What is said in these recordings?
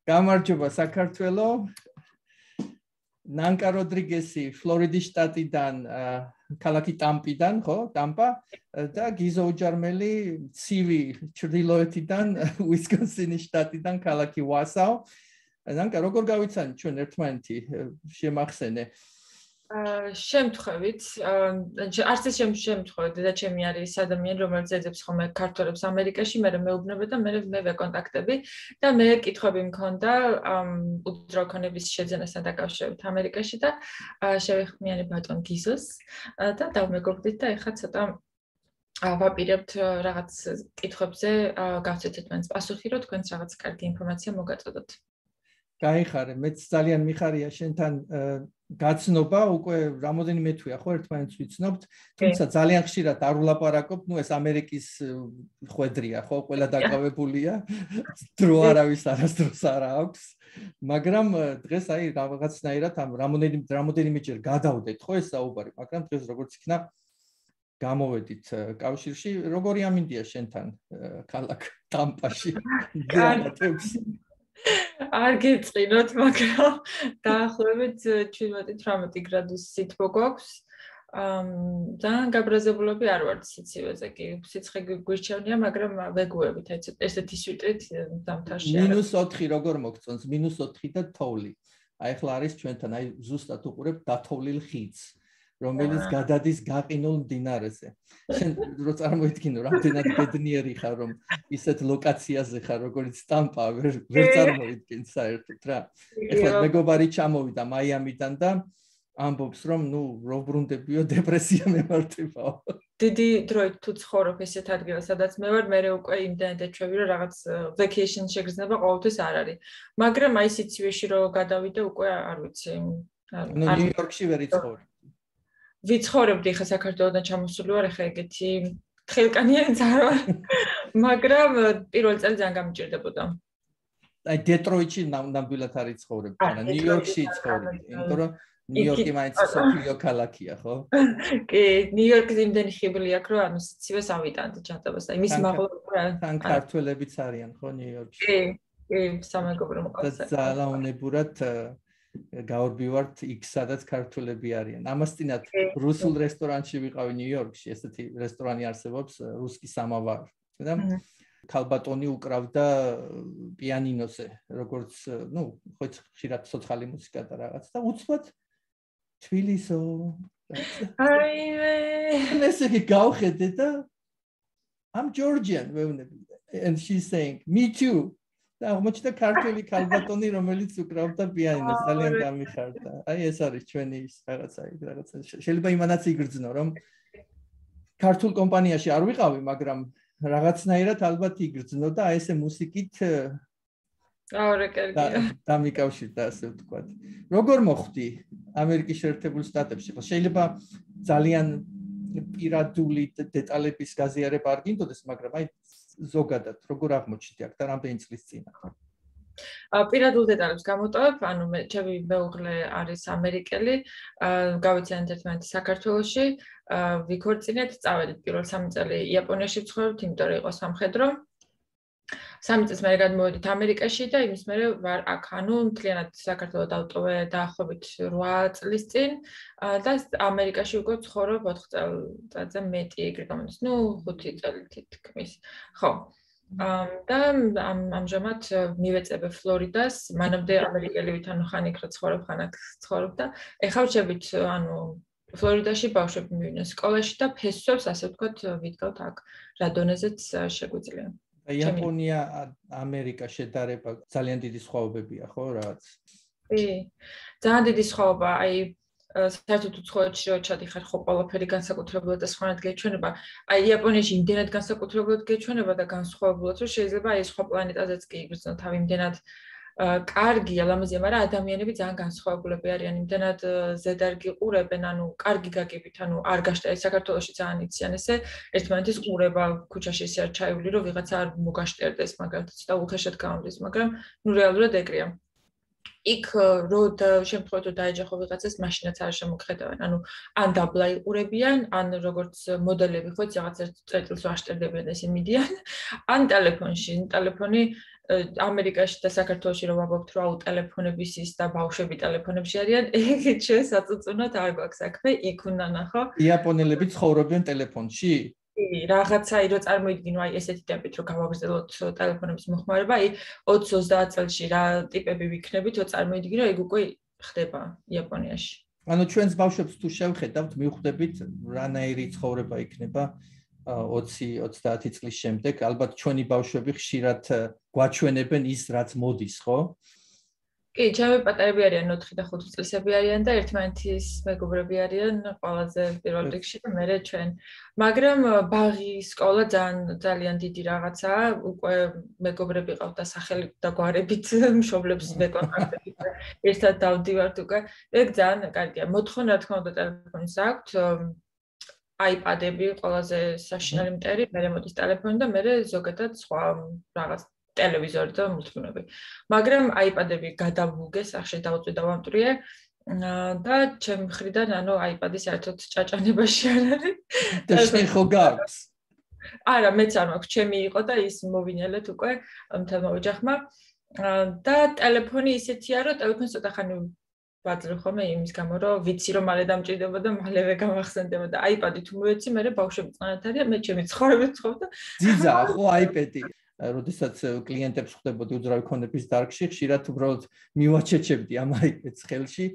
გამარჯობა საქართველო. ნანკა როდრიგესი ფლორიდის შტატიდან, ქალაქი ტამპიდან, ხო, ტამპა და გიზო უჯარმელი ცივი ჩრდილოეთიდან, უისკონსინის შტატიდან, ქალაქი ვასაო. ნანკა როგორ გავიცანით ჩვენ ერთმანეთი შემახსენე? შემთხვევით, არც ეს შემთხვევით, დედაჩემი არის ადამიანი, რომელიც ეძებს ხოლმე ქართველებს ამერიკაში, მე მეუბნება და მე ვეკონტაქტები და მე კითხვები მქონდა უძრავქონების შეძენასთან დაკავშირებით ამერიკაში და შევეხმიანე ბატონ გიზოს და დავმეგობრდით და ეხლა ცოტა ვაპირებთ რაღაც კითხვებზე გავცეთეთ მაინც პასუხი, რომ თქვენს რაღაც კარგი ინფორმაცია მოგაწოდოთ. გაიხარე, მეც ძალიან მიხარია შენთან გაცნობა, უკვე რამოდენიმე თვეა ხო ერთმანეთს ვიცნობთ, თუმცა ძალიან ხშირად არ ვლაპარაკობთ, ეს ამერიკის ხვედრია, ხო, ყველა დაკავებულია, დრო არავის არასდროს არ აქვს, მაგრამ დღეს აი რაღაცნაირად ამ რამოდენიმეჯერ გადავდეთ, ხო ეს საუბარი, მაგრამ დღეს როგორც იქნა გამოვედით კავშირში, როგორი ამინდია შენთან ქალაქ ტამპაში? არ გიწყინოთ, მაგრამ დაახლოებით 17-18 გრადუსით მოგვაქვს. ძალიან გაბრაზებულები არ ვართ სიცივეზე კი. სიცხე გვირჩევნია, მაგრამ ვეგუებით, ესეთი სვიტრით დამთარში. -4 როგორ მოგწონს? -4 და თოვლი. აი ახლა არის ჩვენთან, აი ზუსტად უყურებ დათოვლილ ხიდს, რომელიც გადადის გაყინულ მდინარეზე. შენ რო წარმოიდგინო, რამდენად ბედნიერი ხარ, რომ ისეთ ლოკაციაზე ხარ, როგორც ტამპა, ვერ წარმოიდგენ საერთოდ რა. ეხლა მეგობარი ჩამოვიდა მაიამიდან და ამბობს, რომ რო ბრუნდებიო, დეპრესია მემართებაო. დიდი დროით თუ ცხოვრობ ესეთ ადგილას, სადაც მე ვარ, მე უკვე იმდენად ეჩვევი, რომ რაღაც vacation შეგრძნება ყოველთვის არ არის. მაგრამ აი სიცივეში რო გადავიდე, უკვე არ ვიცი. ნიუ-იორკში ვერ იცხოვრ. ვიცხოვრებდი ხა საქართველოსთან ჩამოსული ვარ, ხა ეგეთი თხელკანიანი არ ვარ. მაგრამ პირველ წელს ძალიან გამიჭირდებოდა. აი დეტროიტში ნამდვილად არ იცხოვრებ, მაგრამ ნიუ-იორკში იცხოვრებ, იმიტომ რომ ნიუ-იორკი მაინც სოფლიო ქალაქია, ხო? კი, ნიუ-იორკის იმდენი ხიბლი აქვს, რომ ანუ სიცივეს ავიტანდი ჩატებას. აი მის მაღლა თან ქართველებიც არიან, ხო, ნიუ-იორკში? კი, სამეგობრო მყავს. ძალიან უნებურად გაურბივართ იქ, სადაც ქართველები არიან. ამასთანავე რუსულ რესტორანში ვიყავი ნიუ-იორკში, ესეთი რესტორანი არსებობს, რუსკი სამავარ. და ქალბატონი უკრავდა პიანინოზე, როგორც, ხო ხშირად ცოცხალი მუსიკა და რაღაც და უცბად თბილისო. აიმე. ესე იგი გავხედე და I'm Georgian, and she's saying, me too. და აღმოჩნდა ქართველი ქალბატონი, რომელიც უკრავდა პიანინოს, ძალიან გამიხარდა. აი ეს არის ჩვენი რაღაცა. შეიძლება იმანაც იგრძნო, რომ ქართულ კომპანიაში არ ვიყავი, მაგრამ რაღაცნაირად ალბათ იგრძნო და აი ესე მუსიკით დამიკავშირდა, ასე ვთქვათ. როგორ მოხვდი ამერიკის შეერთებულ შტატებში? შეიძლება ძალიან პირადული დეტალების გაზიარება არ გინდოდეს, მაგრამ აი ზოგადად როგორ აღმოჩნდი აქ და რამდენი წლის წინ? პირადულ დეტალებს გამოტოვებ, ანუ ჩემი მეუღლე არის ამერიკელი, გავიცანეთ ერთმანეთი საქართველოში, ვიქორწინეთ, წავედით პირველ 3 წელი იაპონიაში ვცხოვრობთ, იმიტომ რომ იყო სამხედრო. 3 წელს მერე გადმოვედით ამერიკაში და იმის მერე ვარ აქ, ანუ მთლიანად საქართველოს დავტოვე დაახლოებით 8 წლის წინ და ამერიკაში უკვე ვცხოვრობ 4 წელიწადზე მეტი, ეგრე გამოდის, 5 წელი თითქმის. ხო. და ამჟამად მივეწებე ფლორიდას, მანამდე ამერიკელებთან ხან იქ ცხოვრობ, ხან აქ ცხოვრობ და ეხლა ვჩებით, ანუ ფლორიდაში ბავშვები მივიდნენ სკოლაში და ფესვებს, ასე ვთქვათ, ვიდგავთ აქ, რა დონეზეც შეგვიძლია. იაპონია, ამერიკა შედარება ძალიან დიდი სხვაობებია, ხო, რაღაც? კი. ძალიან დიდი სხვაობა, აი საერთოდ უცხოეთში რო ჩადიხარ, ხო ყველაფერი განსაკუთრებულად და სხვანაირად გეჩვენება. აი იაპონიაში იმდენად განსაკუთრებულად გეჩვენება და განსხვავებულად, რომ შეიძლება აი სხვა პლანეტაზეც კი იგრძნო თავი იმდენად კარგია, ლამაზია, მაგრამ ადამიანები ძალიან განსხვავებულები არიან, იმდენად ზედარგი ყურებენ, ანუ კარგი გაგებით, ანუ არ გაშტერეთ საქართველოში ძალიან იციან ესე, ერთმანეთის ყურება ქუჩაში ისე არ ჩაივლი, რომ ვიღაცა არ მოგაშტერდეს, მაგალითად ცოტა უხეშად გამომდის, მაგრამ რეალურად ეგრეა. იქ რო შემთხვევით რომ დაეჯახო ვიღაცას, მაშინაც არ შემოგხედავენ. ანუ ან დაბლა იყურებიან, ან როგორც მოდელები ხო რაღაც ერთ წერტილს ვაშტერდებიან, ესე მიდიან, ან ტელეფონში. ტელეფონი ამერიკაში და საქართველოში რომ ვაბობთ რა ტელეფონების ის და ბავშვები ტელეფონებში არიან, ეგ ჩვენ საწუწუნოდ არ გვაქვს საქმე, იქ უნდა ნახო. იაპონელები ცხოვრობენ ტელეფონში? რაღაცა ირო წარმოიდგინო აი ესეთი ტემპით რომ გავაგრძელოთ ტელეფონების მოხმარება, აი 20-30 წელში რა ტიპები ვიქნებით, რომ წარმოიდგინო ეგ უკვე ხდება იაპონიაში. ანუ ჩვენს ბავშვებს თუ შევხედავთ, მივხვდებით რანაირი ცხოვრება იქნება 20-30 წლის შემდეგ. ალბათ ჩვენი ბავშვები ხშირად გვაჩვენებენ ის, რაც მოდის, ხო? კი, ჩემი პატარები არიან 4 და 5 წლისები არიან და ერთმანეთის მეგობრები არიან ყველაზე პირველ რიგში და მე ჩვენ. მაგრამ ბაღი, სკოლა ძალიან დიდი რაღაცაა, უკვე მეგობრები ყავთ და სახელი და გვარებით მშობლებს მეკონტაქტებით ერთად დავდივართ უკვე. ეგ ძალიან კარგია. მოთხოვნა რა თქმა უნდა ტელეფონის აქვთ. iPad-ები ყველაზე საშინელი მტერი, მე მოდის ტელეფონი და მე ზოგადად სხვა რაღაც ტელევიზორი და მულტფილმები. მაგრამ iPad-ები გადავუგე, სახში დავწვი დავამტრიე და ჩემი მხრიდან ანუ iPad-ი საერთოდ ჭაჭანებაში არ არის. და შენ ხო გაქვს? არა, მეც არ მაქვს, ჩემი იყო და ის მოვინელეთ უკვე მთელმა ოჯახმა. და ტელეფონი ისეთია, რომ ტელეფონს ცოტა ხანი ვაძლევ ხოლმე იმის გამო, რომ ვიცი რომ მალე დამჭირდება და მალევე გამახსენდება და iPad-ი თუ მოვეცი, მე ბავშვები წანათ არიან, მე ჩემი ცხოვრებით ვცხოვრ და ძიძა ხო iPad-ი. როდესაც კლიენტებს ხვდებოდი უძრავი ქონების დარგში, ხშირად უბრალოდ მივაჩეჩებდი ამ iPad-ს ხელში.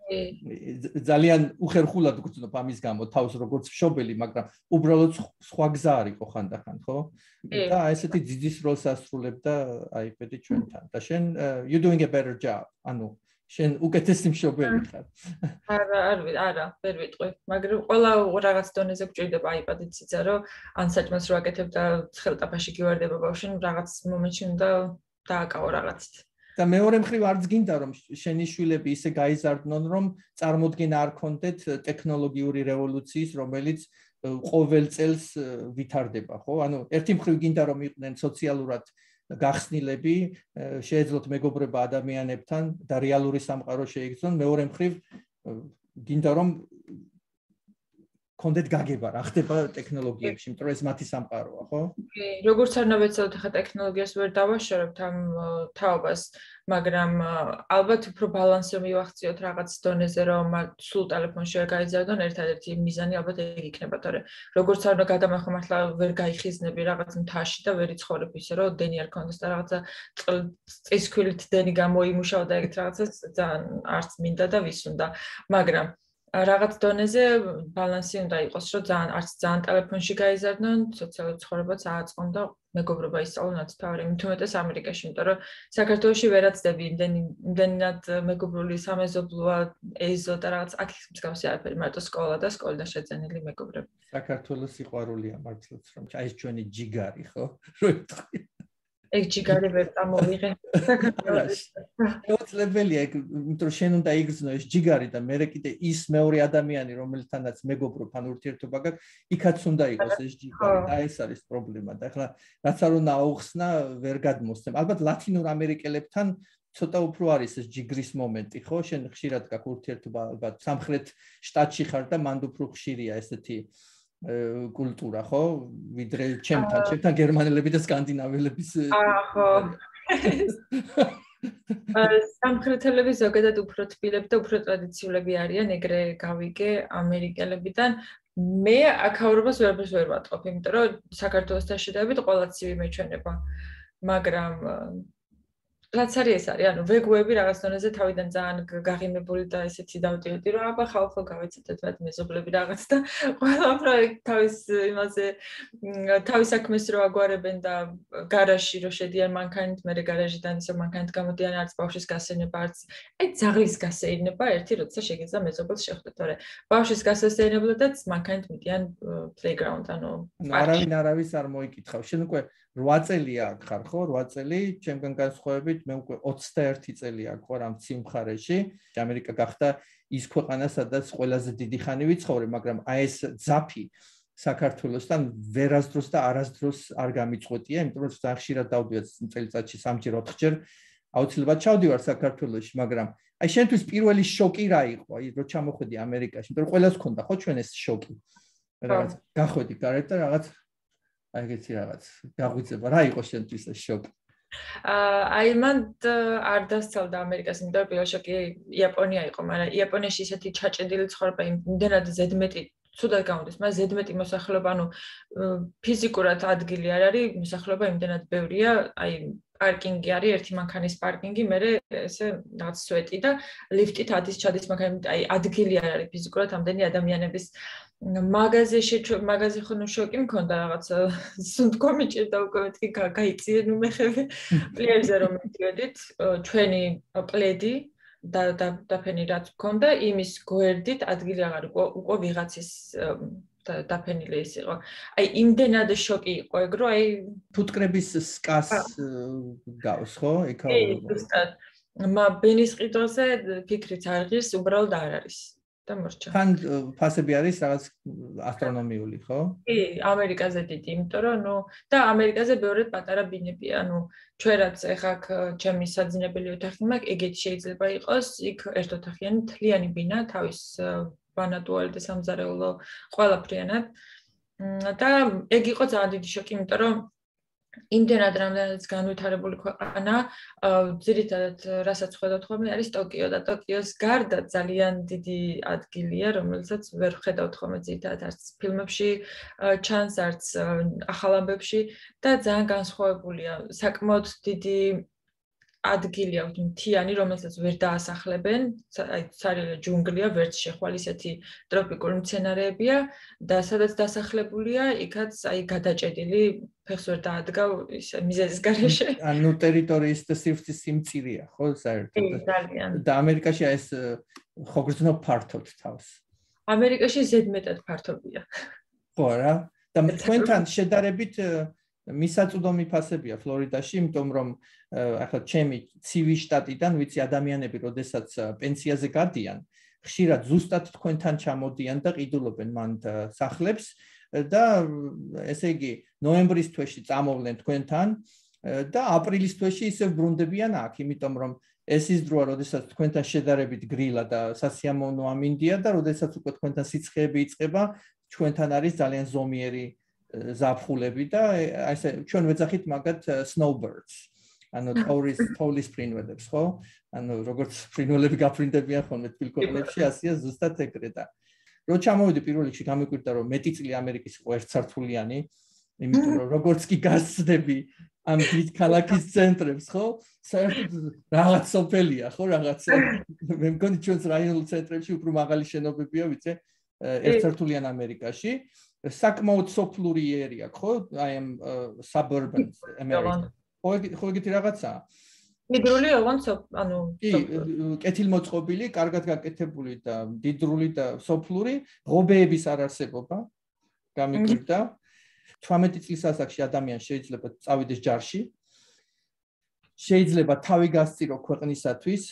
ძალიან უხერხულად გძნობ ამის გამო თავს როგორც მშობელი, მაგრამ უბრალოდ სხვა გზა არ იყო ხანდახან, ხო? და ესეთი ძიძის როლს ასრულებდა iPad-ი ჩვენთან. და შენ you doing a better job. ანუ შენ უკეთესი მშობელი ხარ. არა, ვერ ვიტყვი, მაგრამ ყველა რაღაც დონეზე გვჭირდება iPad-იც იცი რომ ან საჭმელს რო აკეთებ და ხელტაფაში გივარდება ბავშვი, რაღაც მომენტში უნდა დააკავო რაღაცით. და მეორე მხრივ არც გინდა რომ შენი შვილები ისე გაიზარდნონ, რომ წარმოდგენა არ ქონდეთ ტექნოლოგიური რევოლუციის, რომელიც ყოველ წელს ვითარდება, ხო? ანუ ერთი მხრივ გინდა რომ იყვნენ სოციალურად გახსნილები, შეეძლოთ მეგობრება ადამიანებთან და რეალური სამყარო შეიგრძნონ, მეორე მხრივ გინდა რომ კონდეთ გაგება რა ხდება ტექნოლოგიებში, იმიტომ რომ ეს მათი სამყაროა, ხო? კი, როგორც არ ნავეცადოთ ახლა ტექნოლოგიას ვერ დავაშორებთ ამ თაობას, მაგრამ ალბათ უფრო ბალანსი მივახციოთ რაღაც დონეზე, რომ სულ ტელეფონში ვერ გაიზარდონ, ერთადერთი მიზანი ალბათ ეგ იქნება, თორე როგორც არ უნდა გადამახო მართლა ვერ გაიხიზნები რაღაც მთაში და ვერ იცხოვრებ ისე, რომ დენი არ კონდეს და რაღაცა წისქვილით დენი გამოიმუშავა და ეგეთ რაღაცას ძალიან არც მინდა და ვის უნდა, მაგრამ რაღაც დონეზე ბალანსი უნდა იყოს, რომ არც ძალიან ტელეფონში გაიზარდონ, სოციალური ცხოვრებაც ააწყონ და მეგობრობა ისწავლონ, რაც თავი, მithumetes ამერიკაში, იმიტომ რომ საქართველოში ვერაცდები იმდენად მეგობრული სამეზობლოა, ეზო და რაღაც აქ მსგავსი არაფერი, მარტო სკოლა და სკოლიდან შეძენილი მეგობრები. საქართველოს სიყვარულია მართლაც, რომ აი ეს ჩვენი ჯიგარი, ხო? რო იტყვი. ეგ ჯიგარი ვერ წამოვიღე საქართველოში. შეუძლებელია, იმიტომ რომ შენ უნდა იგრძნო ეს ჯიგარი და მე კიდე ის მეორე ადამიანი, რომელთანაც მეგობრობ ან ურთიერთობა გაქვს, იქაც უნდა იყოს ეს ჯიგარი და ეს არის პრობლემა. და ახლა რაც არ უნდა აუხსნა, ვერ გადმოსცემ. ალბათ ლათინურ ამერიკელებთან ცოტა უფრო არის ეს ჯიგრის მომენტი, ხო? შენ ხშირად გაქვს ურთიერთობა, ალბათ სამხრეთ შტატში ხარ და მანდ უფრო ხშირია ესეთი კულტურა, ხო? ვიდრე ჩემთან გერმანელები და სკანდინაველების. ხო. სამხრეთელები ზოგადად უფრო თბილები და უფრო ტრადიციულები არიან, ეგრე გავიგე ამერიკელებიდან. მე აქაურობას ვერაფერს ვერ ვატყობ, იმიტომ რომ საქართველოსთან შედარებით ყველა ცივი მეჩვენება. მაგრამ რაც არის ეს არის, ანუ ვეგუები რაღაც დონეზე თავიდან ძალიან გაღიმებული და ესეთი დავდიოდი, რომ აბა ხალხო გავეცადეთ მათ მეზობლები რაღაც და ყველა უფრო თავის იმაზე თავის საქმეს რო აგვარებენ და გარაჟში რო შედიან მანქანით, მე გარაჟიდან ისე მანქანით გამოდიან, არც ბავშვის გასეირნება, არც აი ძაღლის გასეირნება, ერთი როცა შეგეძა მეზობელს შეხვდეთ, თორე ბავშვის გასეირნებლადაც მანქანით მიდიან playground, ანუ არავის არ მოიკითხავ. შენ უკვე 8 წელი აქ ხარ, ხო? 8 წელი, ჩემგან განსხვავებით, მე უკვე 21 წელი აქ ვარ ამ ცივ მხარეში. ამერიკა გახდა ის ქვეყანა, სადაც ყველაზე დიდი ხანი ვიცხოვრე, მაგრამ აი ეს ძაფი საქართველოსთან ვერასდროს და არასდროს არ გამიწყვეტია, იმიტომ რომ ძალიან ხშირად დავდივარ წელიწადში 3-ჯერ 4-ჯერ, აუცილებლად ჩავდივარ საქართველოში, მაგრამ აი შენთვის პირველი შოკი რა იყო? აი რო ჩამოხვედი ამერიკაში, იმიტომ რომ ყველას ჰქონდა ხო ჩვენ ეს შოკი. რაღაც გახვედი გარეთ და რაღაც აი ეგეთი რაღაც გაღვიძება, რა იყო შენთვის ეს შოკი? აი მან არ დასწავდა ამერიკას, იმიტომ რომ პირველ შოკი იაპონია იყო, მაგრამ იაპონიაში ისეთი ჩაჭედილი ცხოვრება იმდენად ზედმეტი ცუდად გამოდის, მაგრამ ზედმეტი მოსახლეობა, ანუ ფიზიკურად ადგილი არ არის, მოსახლეობა იმდენად ბევრია, აი პარკინგი არის, ერთი მანქანის პარკინგი, მერე ესე რაღაც სვეტი და ლიფტით ადის ჩადის მანქანა, აი ადგილი არ არის ფიზიკურად ამდენი ადამიანების მაღაზიაში ხო შოკი მქონდა რაღაც სუნთქვა მიჭირდა უკვე მეთქი გაიწიე ნუ მეხები პლიერზე რომ მივედით ჩვენი პლედი დაფენი რაც მქონდა იმის გვერდით ადგილი აღარ უკვე ვიღაცის დაფენილი ის იყო აი იმდენად შოკი იყო ეგ რომ აი ფუტკრების სკას გავს ხო იქ ზუსტად ბენის ყიდოზე ფიქრიც არ ღირს უბრალოდ არ არის და მორჩა თან ფასები არის რაღაც ასტრონომიული ხო კი ამერიკაზე დიდი იმიტომ რომ ნუ და ამერიკაზე ბევრად პატარა ბინებია ანუ ჩვენ რაც ეხა ჩემი საძინებელი ოთახი მაქვს ეგეთი შეიძლება იყოს იქ ერთოთახიანი თლიანი ბინა თავის ვანა ტუალეტი სამზარეულო ყველაფრიანად და ეგ იყო ძალიან დიდი შოკი იმიტომ რომ იმდენად რამდენადაც განვითარებული ქვეყანა ძირითადად რასაც ხედავთ ხოლმე არის ტოკიო და ტოკიოს გარდა ძალიან დიდი ადგილია რომელსაც ვერ ხედავთ ხოლმე ძირითადად არც ფილმებში ჩანს არც ახალ ამბებში და ძალიან განსხვავებულია საკმაოდ დიდი ადგილი აქვს მთიანი რომელსაც ვერ დაასახლებენ აი ცარიელი ჯუნგლია ვერც შეხვალ ისეთი ტროპიკული მცენარეებია და სადაც დასახლებულია იქაც აი გადაჭედილი ფეხს ვერ დაადგავ ის მიზეზის გარეშე ანუ ტერიტორიის და სივრცის სიმწირეა ხო საერთოდ და ამერიკაში ეს ხო გრძნობ ფართოდ თავს ამერიკაში ზედმეტად ფართობია ხო რა და თქვენთან შედარებით მისაწვდომი ფასებია ფლორიდაში, იმიტომ რომ ახლა ჩემი ცივი შტატიდან ვიცი ადამიანები, როდესაც პენსიაზე გადიან, ხშირად ზუსტად თქვენთან ჩამოდიან და ყიდულობენ მან სახლებს და ესე იგი ნოემბრის თვეში წამოვლენ თქვენთან და აპრილის თვეში ისევ ბრუნდებიან აქ, იმიტომ რომ ეს ის დროა, როდესაც თქვენთან შედარებით გრილა და სასიამოვნო ამინდია და როდესაც უკვე თქვენთან სიცხეები იწყება, ჩვენთან არის ძალიან ზომიერი ზაფხულები და ესე ჩვენ ვეძახით მაგათ snowbirds ანუ თოვლის ფრინველებს ხო ანუ როგორც ფრინველები გაფრინდებიან ხოლმე თბილ ქვეყნებში ასეა ზუსტად ეგრე და რო ჩამოვიდი პირველ რიგში გამიკვირდა რომ მეტი წილი ამერიკის იყო ერთსართულიანი იმიტომ რომ როგორც კი გასცდები ამ დიდ ქალაქის ცენტრებს ხო საერთოდ რაღაც სოფელია ხო რაღაც მე მგონი ჩვენს რაიონულ ცენტრებში უფრო მაღალი შენობებია ვიცი ერთსართულიან ამერიკაში საკმაოდ სოფლური ერია ხო აი ამ suburban America ხო ეგეთი რაღაცაა მიდრული ოღონდ ანუ კეთილმოწყობილი კარგად გაკეთებული და დიდრული და სოფლური ღობეების არარსებობა გამიკვირდა 18 წლის ასაკში ადამიანი შეიძლება წავიდეს ჯარში შეიძლება თავი გასწირო ქვეყნისათვის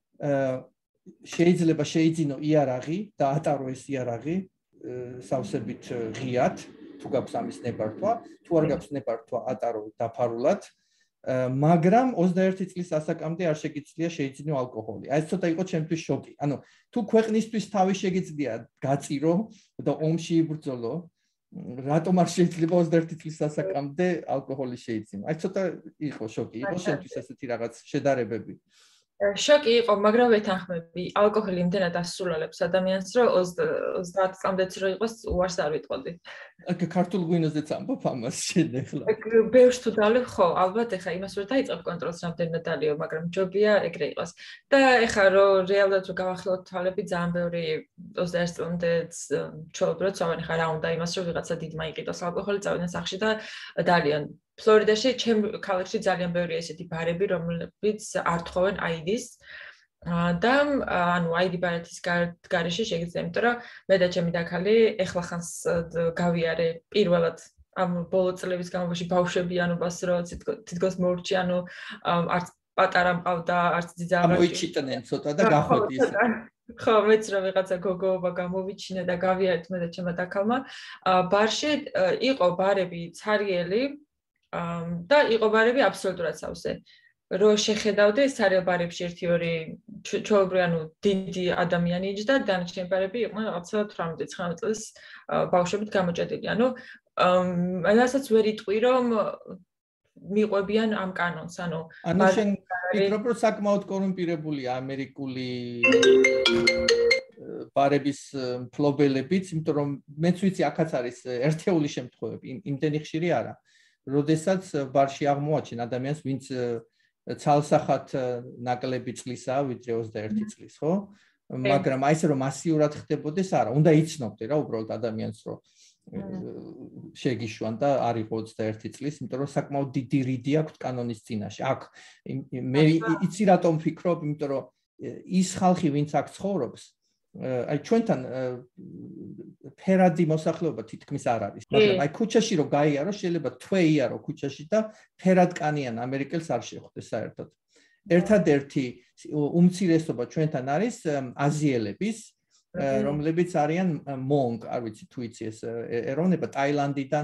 შეიძლება შეიძინო იარაღი და ატარო ეს იარაღი სავსებით ღიად თუ გაქვს ამის ნებართვა თუ არ გაქვს ნებართვა ატარო დაფარულად მაგრამ 21 წლის ასაკამდე არ შეგიძლია შეიძინო ალკოჰოლი აი ეს ცოტა იყო ჩემთვის შოკი ანუ თუ ქვეყნისთვის თავი შეგიძლია გაწირო და ომში იბრძოლო რატომ არ შეიძლება 21 წლის ასაკამდე ალკოჰოლი შეიძინო აი ცოტა იყო შოკი იყო შენთვის ესეთი რაღაც შედარებები შოკი იყო, მაგრამ ვეთანხმები, ალკოჰოლი იმდენად ასრულებს ადამიანს, რომ 30 წამდეც რო იყოს, უარს არ ვიტყოდი. აქ ქართულ ღვინოზეც ამბობ ამას შედეხლა. ბევრს თუ დალევ, ხო, ალბათ ეხა იმას ვერ დაიწყებ კონტროლს რამდენად დალიო, მაგრამ ჯობია ეგრე იყოს. და ეხა რომ რეალურად რო გავახილოთ თვალები, ძალიან ბევრი 21 წამდეც ჩაუბროთ, სავანი ხარ რა უნდა იმას რომ ვიღაცა დიდმა იყიდოს ალკოჰოლი, წავიდნენ სახლში და დალიონ. ფლორიდაში ჩემ ქალაქში ძალიან ბევრია ესეთი ბარები, რომლებიც არ თხოვენ ID-ს და ანუ ID ბარეთის გარეშე შეგიძლია, იმიტომ რომ მე და ჩემი დაქალი ეხლახანს გავიარე პირველად ამ ბოლო წლების განმავლობაში ბავშვებიანობას, რომ თითქოს მორჩი, ანუ არც პატარა მყავდა, არც ძიძა აღარ მოიჩიტნენ ცოტა და გახვედი ეს. ხო, მეც რა ვიღაცა გოგოობა გამოვიჩინე და გავიარეთ მე და ჩემმა დაქალმა. ბარში იყო ბარები ცარიელი და იყო ბარები აბსოლუტურად სავსე. რო შეხედავდე ცარიელ ბარებში 1-2 ჩვეულებრივი ანუ დიდი ადამიანი იჯდა, დანარჩენი ბარები იყვნენ რაღაცა 18-19 წლის ბავშვებით გამოჭედილი. ანუ რასაც ვერ იტყვი რომ მიყვებიან ამ კანონს, ანუ შენ ფიქრობ, რომ საკმაოდ კორუმპირებულია ამერიკული ბარების მფლობელებიც, იმიტომ რომ მეც ვიცი, აქაც არის ერთეული შემთხვევები, იმდენი ხშირი არა. როდესაც ბარში აღმოაჩენ ადამიანს, ვინც ცალსახად ნაკლები წლისაა, ვიდრე 21 წლის, ხო? მაგრამ აი ესე რომ მასიურად ხდებოდეს, არა, უნდა იცნობდე რა უბრალოდ ადამიანს, რომ შეგიშვან და არ იყო 21 წლის, იმიტომ რომ საკმაოდ დიდი რიდი აქვს კანონის წინაშე. აქ მე იცი რატომ ვფიქრობ, იმიტომ რომ ის ხალხი, ვინც აქ ცხოვრობს, აი ჩვენთან ფერადი მოსახლეობა თითქმის არ არის, მაგრამ აი ქუჩაში რომ გაიარო, შეიძლება თვე იარო ქუჩაში და ფერადკანიან ამერიკელს არ შეხვდეს საერთოდ. ერთადერთი უმცირესობა ჩვენთან არის აზიელების, რომლებიც არიან მონგ, არ ვიცი თუ იცი ეს ეროვნება ტაილანდიდან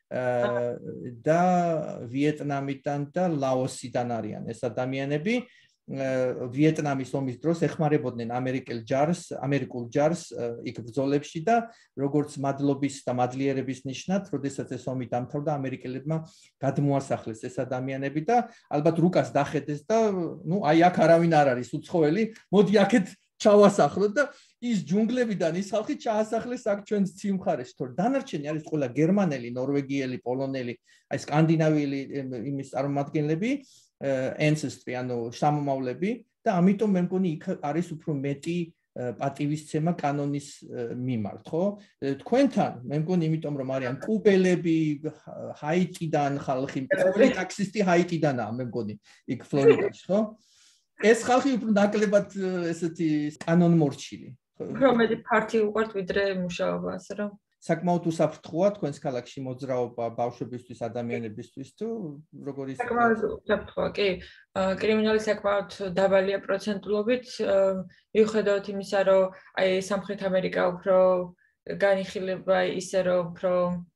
და ვიეტნამიდან და ლაოსიდან არიან ეს ადამიანები. ვიეტნამის ომის დროს ეხმარებოდნენ ამერიკულ ჯარს იქ ბრძოლებში და როგორც მადლობის და მადლიერების ნიშნად, როდესაც ეს ომი დამთავრდა, ამერიკელებმა გადმოასახლეს ეს ადამიანები და ალბათ რუკას დახედეს და ნუ აი აქ არავინ არ არის უცხოელი, მოდი აქეთ ჩავასახლოთ და ის ჯუნგლებიდან ის ხალხი ჩაასახლეს აქ ჩვენს ცივ მხარეში, თორე დანარჩენი არის ყველა გერმანელი, ნორვეგიელი, პოლონელი, აი სკანდინავიელი იმის წარმომადგენლები, ancestry, ანუ შთამომავლები და ამიტომ მე მგონი იქ არის უფრო მეტი პატივისცემა კანონის მიმართ, ხო? თქვენთან მე მგონი იმიტომ რომ არიან კუბელები, ჰაიტიდან ხალხი, პირველი ტაქსისტი ჰაიტიდანაა მე მგონი იქ ფლორიდაში, ხო? ეს ხალხი უფრო ნაკლებად ესეთი კანონმორჩილი. უფრო მეტი ფართი უყვართ ვიდრე მუშაობა, ასე რომ საკმაოდ უსაფრთხოა თქვენს ქალაქში მოძრაობა ბავშვებისთვის, ადამიანებისთვის თუ როგორ ის საკმაოდ უსაფრთხოა, კი. კრიმინალი საკმაოდ დაბალია პროცენტულობით, მიუხედავად იმისა, რომ აი სამხრეთ ამერიკა უფრო განიხილება ისე, რომ უფრო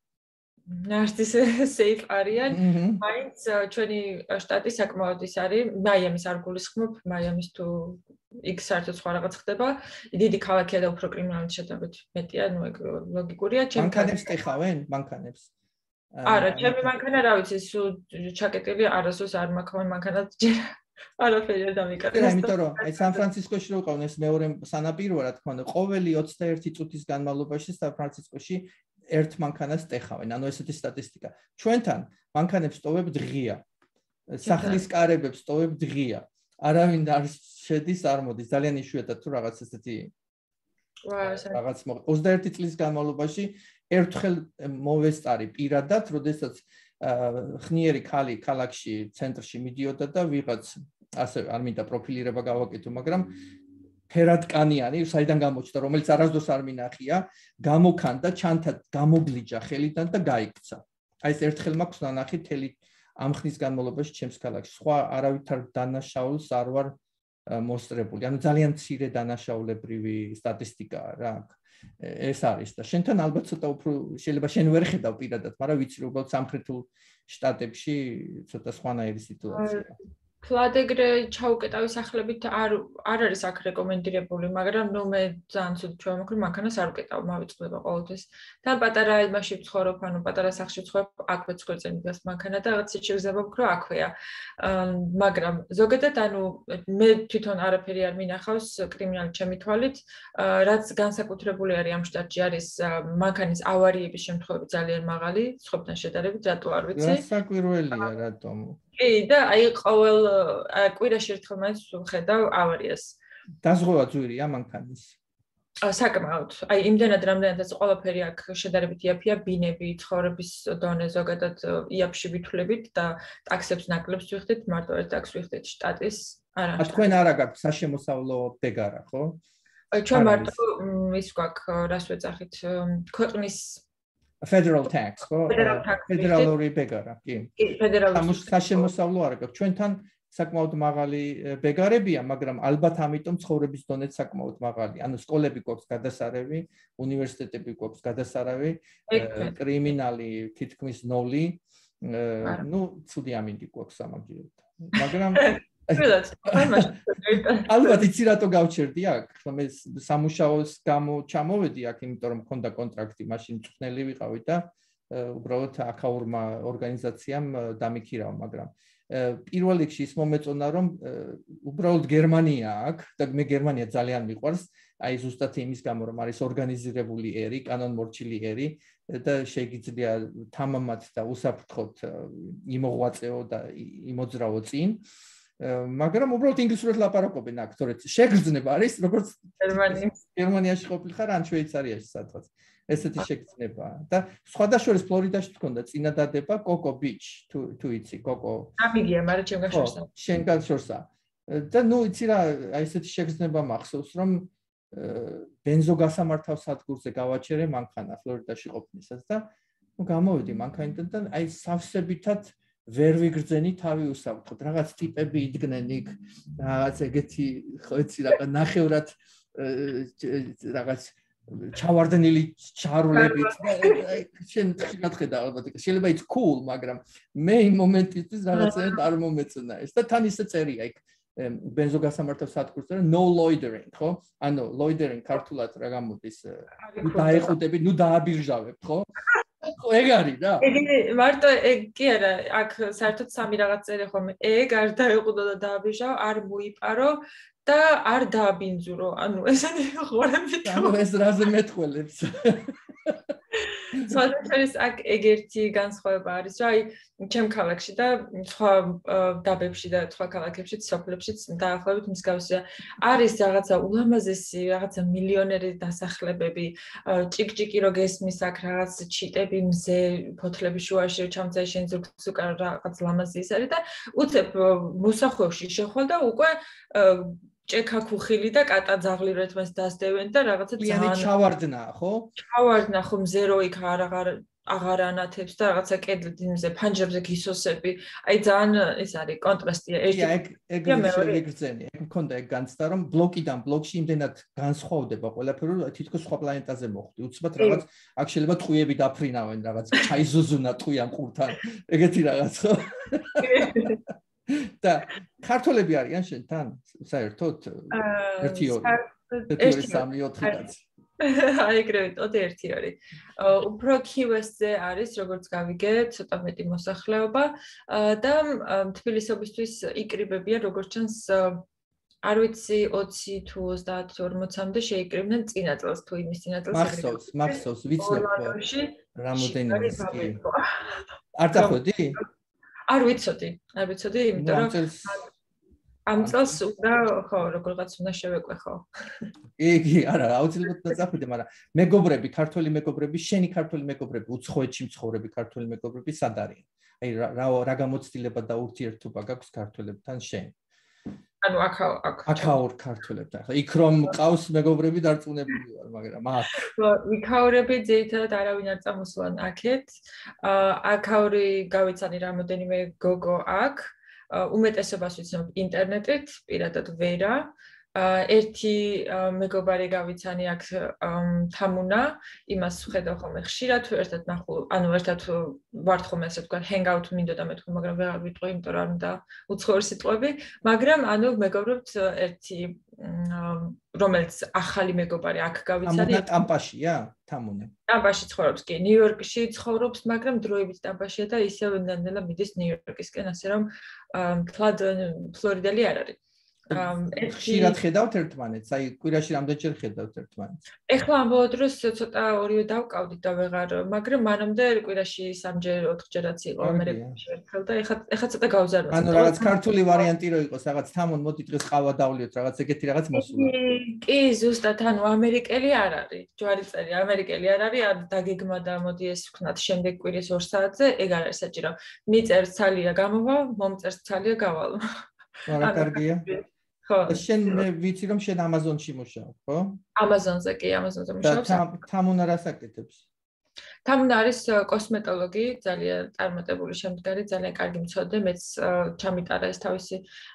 ნარცის safe არიან, მაინც ჩვენი შტატი საკმაოდ ის არის, მაიამის არ გულისხმობ, მაიამის თუ იქ საერთოდ სხვა რაღაც ხდება, დიდი ქალაქია და უფრო კრიმინალის შეტევით მეტია, ნუ ეგ ლოგიკურია. მანქანებს ტეხავენ, მანქანებს. არა, ჩემი მანქანა რა ვიცი, სულ ჩაკეტილი არასოს არ მაქვს მანქანა ჯერ არაფერი არ დამიკარგეს. იმიტომ რომ აი სან-ფრანცისკოში რო ყავენ ეს მეორე სანაპიროა, რა თქმა უნდა, ყოველი 21 წუთის განმავლობაში სან-ფრანცისკოში ერთ მანქანას ტეხავენ, ანუ ესეთი სტატისტიკა. ჩვენთან მანქანებს ტოვებ დღია. სახლის კარებებს ტოვებ დღია. არავინ არ შედის, არ მოდის, ძალიან იშვიათად თუ რაღაც ესეთი რაღაც 21 წლის განმავლობაში ერთხელ მოვესწარი პირადად, როდესაც ხნიერი ქალი ქალაქში ცენტრში მიდიოდა და ვიღაც ასე არ მინდა პროფილირება გავაკეთო, მაგრამ ფერადკანიანი, საიდან გამოჩნდა, რომელიც არასდროს არ მინახია, გამოკანდა, ჩანთა გამოგლიჯა ხელიდან და გაიქცა. აი ეს ერთხელ მაქვს ნანახი თელი ამ ხნის განმავლობაში ჩემს ქალაქში. სხვა არავითარ დანაშაულს არ ვარ მოსწრებული. ანუ ძალიან მცირე დანაშაულებრივი სტატისტიკაა რა. ეს არის და შენთან ალბათ ცოტა უფრო შეიძლება შენ ვერ ხედავ პირადად, მაგრამ ვიცი რომ უბრალოდ სამხრეთულ შტატებში ცოტა სხვანაირი სიტუაციაა. ფლადეგრე ჩაუკეტავი სახლებით არ არის აქ რეკომენდირებული, მაგრამ ნუ მე ძალიან ცუდ ჩავამოქრე მანქანას არ უკეტავ, მავიწყდება ყოველთვის. და პატარა ელმაში ვცხოვრობ, ანუ პატარა სახლში ვცხოვრობ, აქვე ცხვირწენი დგას მანქანა და რაღაც შეიძლება ვქრო აქვეა. მაგრამ ზოგადად ანუ მე თვითონ არაფერი არ მინახავს კრიმინალი ჩემი თვალით, რაც განსაკუთრებული არის ამ შტატში არის მანქანის ავარიების შემთხვევები ძალიან მაღალი, სხვებთან შედარებით, რატო არ ვიცი. საკვირველია რატომ? კი და აი ყოველ კვირაში ერთხელ მაინც ვხედავ ავარიას. დაზღვევა ძვირია მანქანის. საკმაოდ. აი იმდენად რამდენადაც ყველაფერი აქ შედარებით იაფია, ბინები, ცხოვრების დონე ზოგადად იაფში ვითვლებით და ტაქსებს ნაკლებს ვიხდით, მარტო ერთ ტაქსს ვიხდით შტატის. არა. თქვენ არა გაქვთ საშემოსავლო ბეგარა, ხო? ჩვენ მარტო ის გვაქვს, რას ვეძახით, ქვეყნის federal tax, ხო? ფედერალური ბეგარა, კი. კი, ფედერალური. საშემოსავლო არ გაქვთ. ჩვენთან საკმაოდ მაღალი ბეგარებია, მაგრამ ალბათ ამიტომ ცხოვრების დონეც საკმაოდ მაღალი. ანუ სკოლები გვაქვს გადასარევი, უნივერსიტეტები გვაქვს გადასარავი, კრიმინალი თითქმის 0. ნუ ცუდი ამინდი გვაქვს სამაგიეროდ. მაგრამ ალბათ იცი რატო გავჩერდი აქ? მე სამუშაოს გამო ჩამოვედი აქ, იმიტომ რომ მქონდა კონტრაქტი, მაშინ მწვნელი ვიყავი და უბრალოდ აქაურმა ორგანიზაციამ დამიქირავა, მაგრამ პირველ რიგში ის მომეწონა, რომ უბრალოდ გერმანია აქვს და მე გერმანია ძალიან მიყვარს, აი ზუსტად იმის გამო, რომ არის ორგანიზირებული ერი, კანონმორჩილი ერი და შეიძლება თამამად და უსაფრთხოდ იმოღვაწეო და იმოძრავო წინ. მაგრამ უბრალოდ ინგლისურად ლაპარაკობენ აქ, თორე შეგრძნება არის, როგორც გერმანიაში ყოფილიყარ ან შვეიცარიაში სადღაც. ესეთი შეგრძნებაა და სხვადასხვა ფლორიდაში თქონდა წინადადება Coco Beach, თუ იცი, Coco. ამიგია, მაგრამ ჩემ გაშორსა. შენ გაშორსა. და ნუ იცი რა, აი ესეთი შეგრძნება მახსოვს, რომ ბენზოგასამართავ სადგურზე გავაჩერე მანქანა ფლორიდაში ყოფნისას და ნუ გამოვედი მანქანიდან და აი სავსებითად ვერ ვიგრძენი თავი უსაფრთხოდ. რაღაც ტიპები იდგნენ იქ, რაღაც ეგეთი ხო იცი რა, ნახევრად რაღაც ჩავარდნილი ჩარულებით შენ ხშირად ხედა ალბათ შეიძლება ის cool მაგრამ მე იმ მომენტისთვის რაღაცა არ მომეწონა ეს და თან ისე წერია იქ ბენზოგასამართავ სადგურზე no loitering ხო ანუ loitering ქართულად რა გამოდის ნუ დაეხუტები ნუ დააბირჟავებ ხო ეგ არის რა ეგ მარტო ეგ კი არა აქ საერთოდ სამი რაღაც წერია ხოლმე ეგ არ დაეხუტო და დააბირჟავ არ მოიპარო და არ დააბინძურო ანუ ესენი ხوارებით ანუ ეს რაზე მეტყველებს სოციალიზმის აქ ეგერთი განსხვავება არის რა აი ჩემ ქალაქში და სხვა დაბებში და სხვა ქალაქებში სოფლებშიც დაახლოებით მსგავსია არის რაღაცა ულამაზესი რაღაცა მილიონერი დასახლებები ჭიკჭიკი რო გესმის აქ რაღაც ჩიტები მზე ფოთლების შუაში ჩამწა შენ ზურგს უკან რაღაც ლამაზი ის არის და უცებ მოსახვევში შეხვალ და უკვე ჭექა ქუხილი და კატა ძაღლი რო ერთმანეთს დასდევენ და რაღაცა ძალიან ჩავარდნა ხო? ჩავარდნა ხო მზერო იქ აღარ ანათებს და რაღაცა კედლით იმზე ფანჯრებზე გისოსები. აი ძალიან ეს არის კონტრასტია. ეგ შევიგრძენი. ეგ მქონდა ეგ განცდა რომ ბლოკიდან ბლოკში იმდენად განსხვავდება ყველაფერი რომ თითქოს სხვა პლანეტაზე მოხვდი. უცბად რაღაც აქ შეიძლება ტყუიები დაფრინავენ რაღაც ჩაიზუზუნა ტყუიან ყურთან. ეგეთი რაღაც ხო? და ქართველები არიან შენთან საერთოდ 1-2 3-4 კაცი აი ეგრევე ტოტი 1-2 უფრო KWS-ზე არის როგორც გავიგე ცოტა მეტი მოსახლეობა და თბილისობისთვის იკრიბებიან როგორც ჩანს არ ვიცი 20 თუ 30 თუ 40-მდე შეიკრიბნენ წინა წელს თუ იმის წინა წელს მახსოვს ვიცნობ რამოდენიმე კი არ დახვედი არ ვიცოდი, იმიტომ რომ ამ წელს უნდა ხო, როგორღაც უნდა შევეკვე ხო. იგი არა, აუცილებლად უნდა წახვიდე, მაგრამ მეგობრები, ქართველი მეგობრები, შენი ქართველი მეგობრები, უცხოეთში მცხოვრები ქართველი მეგობრები სად არიან? აი რა გამოცდილება და ურთიერთობა გაქვს ქართველებთან შენ? ანუ აქაურ ქართველებთან. ხო, იქ რომ ყავს მეგობრები დარწმუნებული ვარ, მაგრამ აქ. იქაურები ძირითადად არავინ არ წამოსულან აქეთ. აქაური გავიცანი რამოდენიმე გოგო აქ. უმეტესობას ვიცნობ ინტერნეტით, პირადად ვერა. ერთი მეგობარი გავიცანი აქ თამუნა, იმას ვხედავ ხოლმე ხშირად, ერთად ნახულ, ანუ ერთად ვართ ხოლმე ასე ვთქვათ, hangout მინდოდა მეთქვა, მაგრამ ვეღარ ვიტყვი, იმიტომ რომ არ უნდა უცხოური სიტყვები, მაგრამ ანუ მეგობრობთ ერთი რომელიც ახალი მეგობარი აქ გავიცანი. თამუნა ტამპაშია? თამუნა. ტამპაში ცხოვრობს კი, ნიუ-იორკში ცხოვრობს, მაგრამ დროებით ტამპაშია და ისევ ნელ-ნელა მიდის ნიუ-იორკისკენ, ასე რომ თლად ფლორიდელი არ არის. ხშირად ხედავთ ერთმანეთს, აი კვირაში რამდენჯერ ხედავთ ერთმანეთს? ეხლა ამბობ დროს ცოტა ორივე დავკავდით და ვეღარ, მაგრამ მანამდე კვირაში 3-ჯერ 4-ჯერაც იყო ამერიკაში ერთხელ და ეხლა ცოტა გავზარდა. ანუ რაღაც ქართული ვარიანტი რო იყოს, რაღაც თამონ მოდი დღეს ყავა დავლიოთ, რაღაც ეგეთი რაღაც მოსულა. კი, ზუსტად, ანუ ამერიკელი არ არის. ჯვარიწელი ამერიკელი არ არის, არ დაგეგმა და მოდი ეს ვქნათ შემდეგ კვირის 2 საათზე, ეგ არ არის საჭირო. მიწერს ცალია გამოვა, მომწერს ცალია გავალ. რა კარგია. შენ მე ვიცი რომ შენ Amazon-ში მუშაობ, ხო? Amazon-ზე კი, Amazon-ზე მუშაობ. თამუნა რას აკეთებს? თამუნა არის კოსმეტოლოგი, ძალიან წარმატებული შემდგარი, ძალიან კარგი მცოდნე, მეც ჩამიტარა ეს თავისი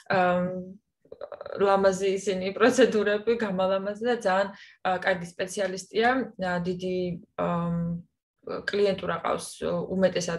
ლამაზი ისინი პროცედურები, გამალამაზი და ძალიან კარგი სპეციალისტია, დიდი კლიენტურა ყავს უმეტესად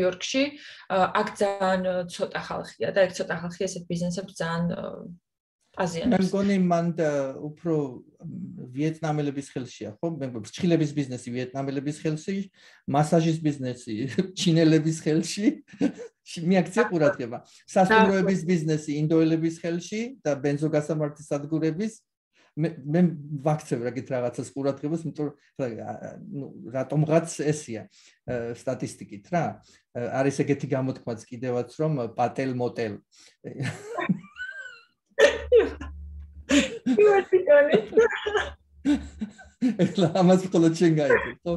ნიუ-იორკში. აქ ძალიან ცოტა ხალხია და ეგ ცოტა ხალხი ესეთ ბიზნესებს ძალიან აზიანებს. მე მგონი მან უფრო ვიეტნამელების ხელშია, ხო? მე მგონი ფრჩხილების ბიზნესი ვიეტნამელების ხელში, მასაჟის ბიზნესი ჩინელების ხელში. მიაქცია ყურადღება. სასტუმროების ბიზნესი ინდოელების ხელში და ბენზოგასამართის სადგურების მე ვაქცევ რაგით რაღაცას ყურადღებას, იმიტომ რომ რატომღაც ესია სტატისტიკით რა. არის ეგეთი გამოთქმაც კიდევაც რომ პატელ მოტელ. იუათიკანი. ეხლა ამას მხოლოდ შენ გაიგე, ხო?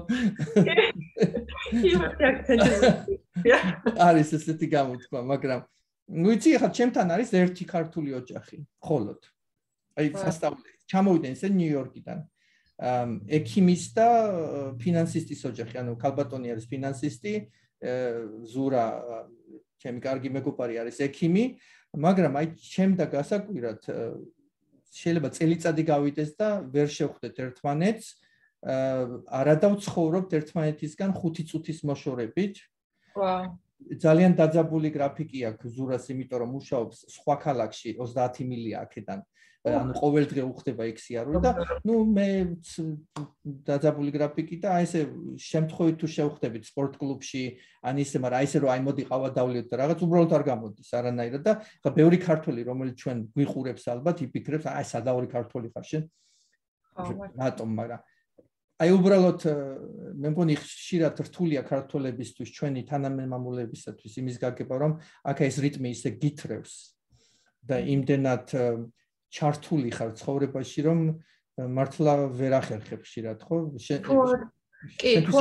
იუათიკანი. არის ესეთი გამოთქმა, მაგრამ ვიცი, ახლა ჩემთან არის ერთი ქართული ოჯახი, მხოლოდ. აი, სასწავლებელი. ჩამოვიდნენ ისე ნიუ-იორკიდან. ექიმის და ფინანსისტის ოჯახი, ანუ ქალბატონი არის ფინანსისტი, ზურა, ჩემი კარგი მეგობარი არის ექიმი, მაგრამ აი ჩემდა გასაკვირად შეიძლება წელიწადი გავიდეს და ვერ შევხვდეთ ერთმანეთს, არადავცხოვრობთ ერთმანეთისგან 5 წუთის მოშორებით. ვაუ. ძალიან დაძაბული გრაფიკი აქვს ზურას, იმიტომ რომ მუშაობს სხვა ქალაქში 30 მილია აქედან. ანუ ყოველდღე უხდება იქ სიარული და მე დაძაბული გრაფიკი და აი ესე შემთხვევით თუ შევხვდებით სპორტ კლუბში, ან ისე, მაგრამ აი ესე რომ აი მოდი ყავა დავლიოთ და რაღაც უბრალოდ არ გამოდის არანაირად და ხა ბევრი ქართველი რომელიც ჩვენ გვიყურებს ალბათ იფიქრებს აი სადავრი ქართველი ხარ შენ. რატომ, მაგრამ აი უბრალოდ მე მგონი ხშირად რთულია ქართველებისთვის ჩვენი თანამემამულეებისათვის იმის გაგება რომ აქ ეს რიტმი ისე გითრევს და იმდენად ჩართული ხარ ცხოვრებაში რომ მართლა ვერ ახერხებ ხშირად ხო? კი, თუ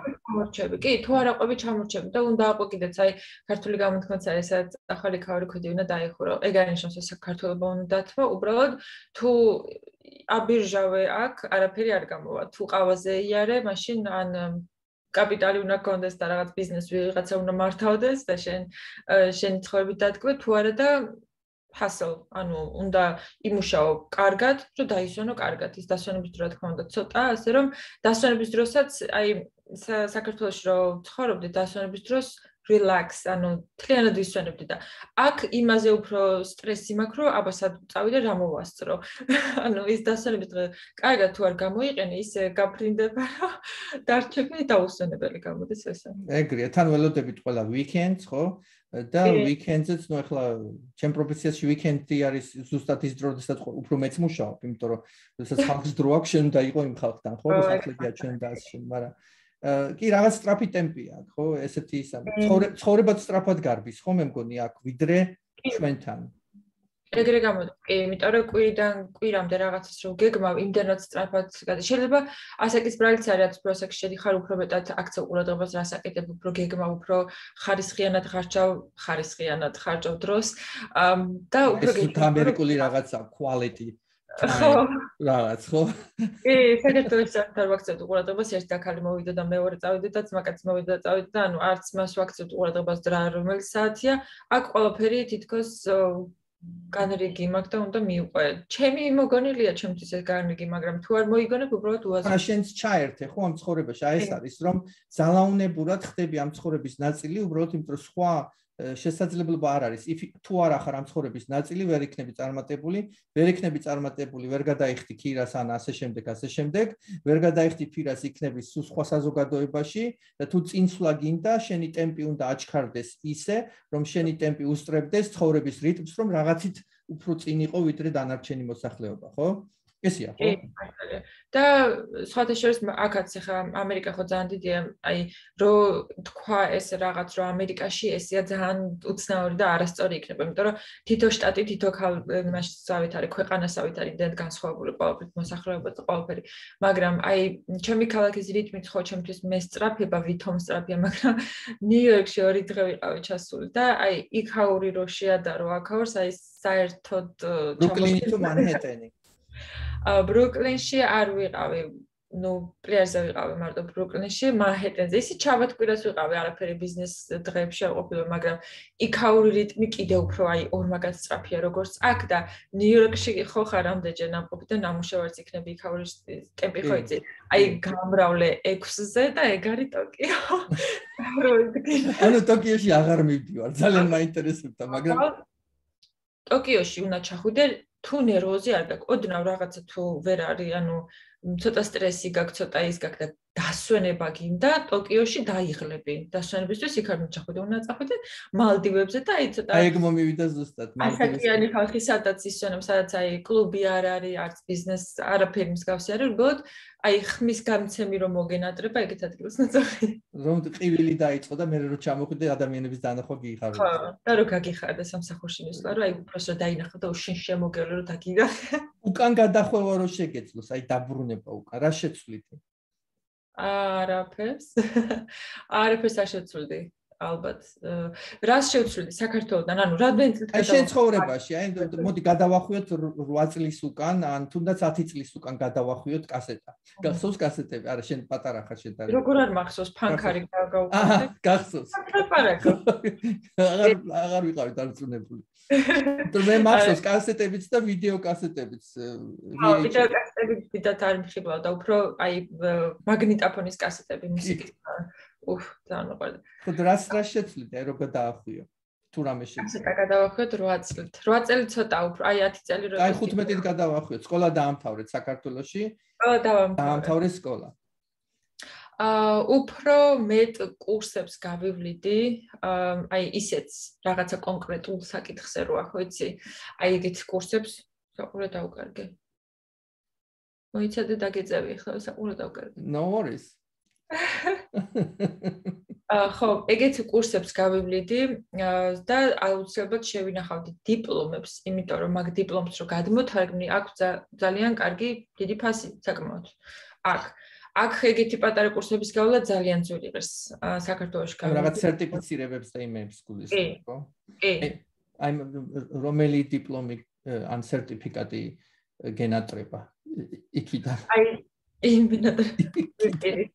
არაყვები ჩამორჩები და უნდა აყო კიდეც აი ქართული გამოთქმაც არის სადაც ახალი ქავრი ქედი უნდა დაიხურო. ეგ არნიშნავს რომ საქართველოს უნდა დათმო, უბრალოდ თუ აბირჟავე აქ არაფერი არ გამოვა. თუ ყავაზე იარე, მაშინ ან კაპიტალი უნდა გქონდეს და რაღაც ბიზნესი ვიღაცა უნდა მართავდეს და შენ ცხოვრებით დადგმე, თუ არა და hustle, ანუ უნდა იმუშაო კარგად, რომ დაისვენო კარგად. ის დასვენების დრო რა თქმა უნდა ცოტა, ასე რომ დასვენების დროსაც აი საქართველოში რომ ცხოვრობდი, დასვენების დროს relax, ანუ თლიანად ვისვენებდი და აქ იმაზე უფრო სტრესი მაქვს, რომ აბა სად წავიდე რა მოვასწრო. ანუ ის დასვენების დღე კარგად თუ არ გამოიყენე, ისე გაფრინდება, რომ დარჩები დაუსვენებელი გამოდის ესე. ეგრეა, თან ველოდებით ყველა weekends, ხო? და weekends-იც ნუ ახლა ჩემ პროფესიაში weekend-ი არის ზუსტად ის დრო, როდესაც უფრო მეც მუშაობ, იმიტომ რომ როდესაც ხალხის დრო აქვს, შენ უნდა იყო იმ ხალხთან, ხო? ხალხებია ჩვენ და ასე შემდეგ, მაგრამ კი რაღაც სტრაფი ტემპია, ხო? ესეთი ისა. ცხოვრებაც სტრაფად გარბის, ხო? მე მგონი აქ ვიდრე ჩვენთან. ეგრე გამოდი, კი, იმიტომ რომ კვირიდან კვირამდე რაღაცას რო გეგმავ, იმდენად სტრაფად გადის. შეიძლება ასაკის ბრალიც არის, უფრო ასაკში შედიხარ, უფრო მეტად აქცევ ყურადღებას, რას აკეთებ, უფრო გეგმავ, უფრო ხარისხიანად ხარჯავ დროს. და უფრო გეგმავ ამერიკული რაღაცა, quality რაღაც, ხო? კი, საქართველოს არ ვაქცევთ ყურადღებას, ერთ აქალი მოვიდა და მეორე წავიდა და ძმაკაც მოვიდა და წავიდა და ანუ არც მას ვაქცევთ ყურადღებას რა რომელი საათია. აქ ყველაფერი თითქოს განრიგი მაქვს და უნდა მივყვე. ჩემი მოგონილია ჩემთვის ეს განრიგი, მაგრამ თუ არ მოიგონებ, უბრალოდ უაზროვ. შენც ჩაერთე, ხო, ამ ცხოვრებაში, აი ეს არის, რომ ძალაუნებურად ხდები ამ ცხოვრების ნაწილი, უბრალოდ იმიტომ რომ სხვა შესაძლებლობა არ არის. თუ არ ახარ ამ ცხოვრების ნაწილი, ვერ იქნები წარმატებული, ვერ გადაიხდი ქირას ან ასე შემდეგ, ვერ გადაიხდი ფირას იქნები სხვა საზოგადოებაში და თუ წინსვლა გინდა, შენი ტემპი უნდა აჩქარდეს ისე, რომ შენი ტემპი უსწრებდეს ცხოვრების რიტმს, რომ რაღაცით უფრო წინ იყო ვიდრე დანარჩენი მოსახლეობა, ხო? ესეა, ხო? და სხვათა შორის აქაც ახლა ამერიკა ხო ძალიან დიდია, აი რო თქვა ეს რაღაც რო ამერიკაში ესეა ძალიან უცნაური და არასწორი იქნება, იმიტომ რომ თითო შტატი, თითო მასშტაბით არის, ქვეყანასავით არის დედ განსხვავებული ყველაფრით მოსახლეობა და ყველაფერი, მაგრამ აი ჩემი ქალაქის რიტმით ხო ჩემთვის მე სწრაფება ვითომ სწრაფია, მაგრამ ნიუ-იორკში 2 დღე ვიყავი ჩასული და აი იქაური რო შეადარო აქაურს, აი საერთოდ ბრუკლინი თუ მანჰეტენი ბრუკლინში არ ვიყავი, ნუ პლიაჟზე ვიყავი მარტო ბრუკლინში, მანჰეტენზე. ისე ჩავატკვირას ვიყავი, არაფერი ბიზნეს დღეებში არ ყოფილა, მაგრამ იქაური რიტმი კიდე უფრო აი ორმაგად სწრაფია როგორც აქ და ნიუ-იორკში ხო ხარ ამდენჯერ ნამყოფი და ნამუშევარიც იქნები იქაური ტემპი ხო იცი. აი გამრავლე 6-ზე და ეგ არის ტოკიო. ანუ ტოკიოში აღარ მივდივარ, ძალიან მაინტერესებდა, მაგრამ ტოკიოში უნდა ჩახვიდე თუ ნერვოზი არ გაქვს, ოდნავ რაღაცა თუ ვერ არის, ანუ ცოტა სტრესი გაქვს, ცოტა ის გაქვს და დასვენება გინდა, ტოკიოში დაიღლები. დასვენებისთვის იქ არ მიჩახვიდე, უნდა წახვიდე მალდივებზე და აი ცოტა აი ეგ მომივიდა ზუსტად ასაკიანი ხალხი სადაც ისვენებს, სადაც აი კლუბი არ არის, არც ბიზნეს, არაფერი მსგავსი არის, უბრალოდ აი ხმის გამცემი რომ მოგენატრება, ეგეთ ადგილს ნაწილი. რომ ყივილი დაიწყო და მე რო ჩამოხვიდე ადამიანების დანახვა გიხარდა. ხო, და რო გაგიხარდა სამსახურში მისვლა, რომ აი უბრალოდ რომ დაინახო და უშინ შემოგევლე რომ დაგინახე. უკან გადახვევა რო შეგეძლოს, აი დაბრუნება უკან, რა შეცვლით? არაფერს. არაფერს არ შეცვლდი. ალბათ. რას შევცვლი საქართველოსთან? ანუ რამდენი წელი აი შენ ცხოვრებაში, აი მოდი გადავახვიოთ 8 წლის უკან, ან თუნდაც 10 წლის უკან გადავახვიოთ კასეტა. გახსოვს კასეტები? არა, შენ პატარა ხარ შენ და. როგორ არ მახსოვს ფანქარი გავუყავდი? აჰა, გახსოვს. ლაპარაკო. აღარ ვიყავი დარწმუნებული. მე მახსოვს კასეტებიც და ვიდეო კასეტებიც. ვიდეო კასეტები დიდად არ მიხიბლა და უფრო აი მაგნიტოფონის კასეტები მუსიკის. ძალიან მოყვარდა. ხო, რას შეცვლით, რომ გადაახვიო? თუ რამე შეცვლით? გადავახვიოთ 8 წლით. 8 წელი ცოტა უფრო, აი 10 წელი რო. აი 15-ით გადავახვიოთ. სკოლა დაამთავრეთ საქართველოში. სკოლა დაამთავრე სკოლა. უფრო მეტ კურსებს გავივლიდი, აი ისეც რაღაცა კონკრეტულ საკითხზე რო ახო იცი. აი ეგეთ კურსებს საყურე დავკარგე. მოიცადე დაგეწევი ახლა საყურე დავკარგე. No worries. ხო, ეგეთ კურსებს გავივლიდი და აუცილებლად შევინახავდი დიპლომებს, იმიტომ რომ მაგ დიპლომს რო გადმოთარგმნი, აქვს ძალიან კარგი დიდი ფასი საკმაოდ. აქ ეგეთი პატარა კურსების გავლა ძალიან ძვირი ღირს საქართველოში გავლა. რაღაც სერტიფიცირებებს და იმეებს გულისხმობ, ხო? კი. აი რომელი დიპლომი ან სერტიფიკატი გენატრება იქიდან? აი იმენატრები.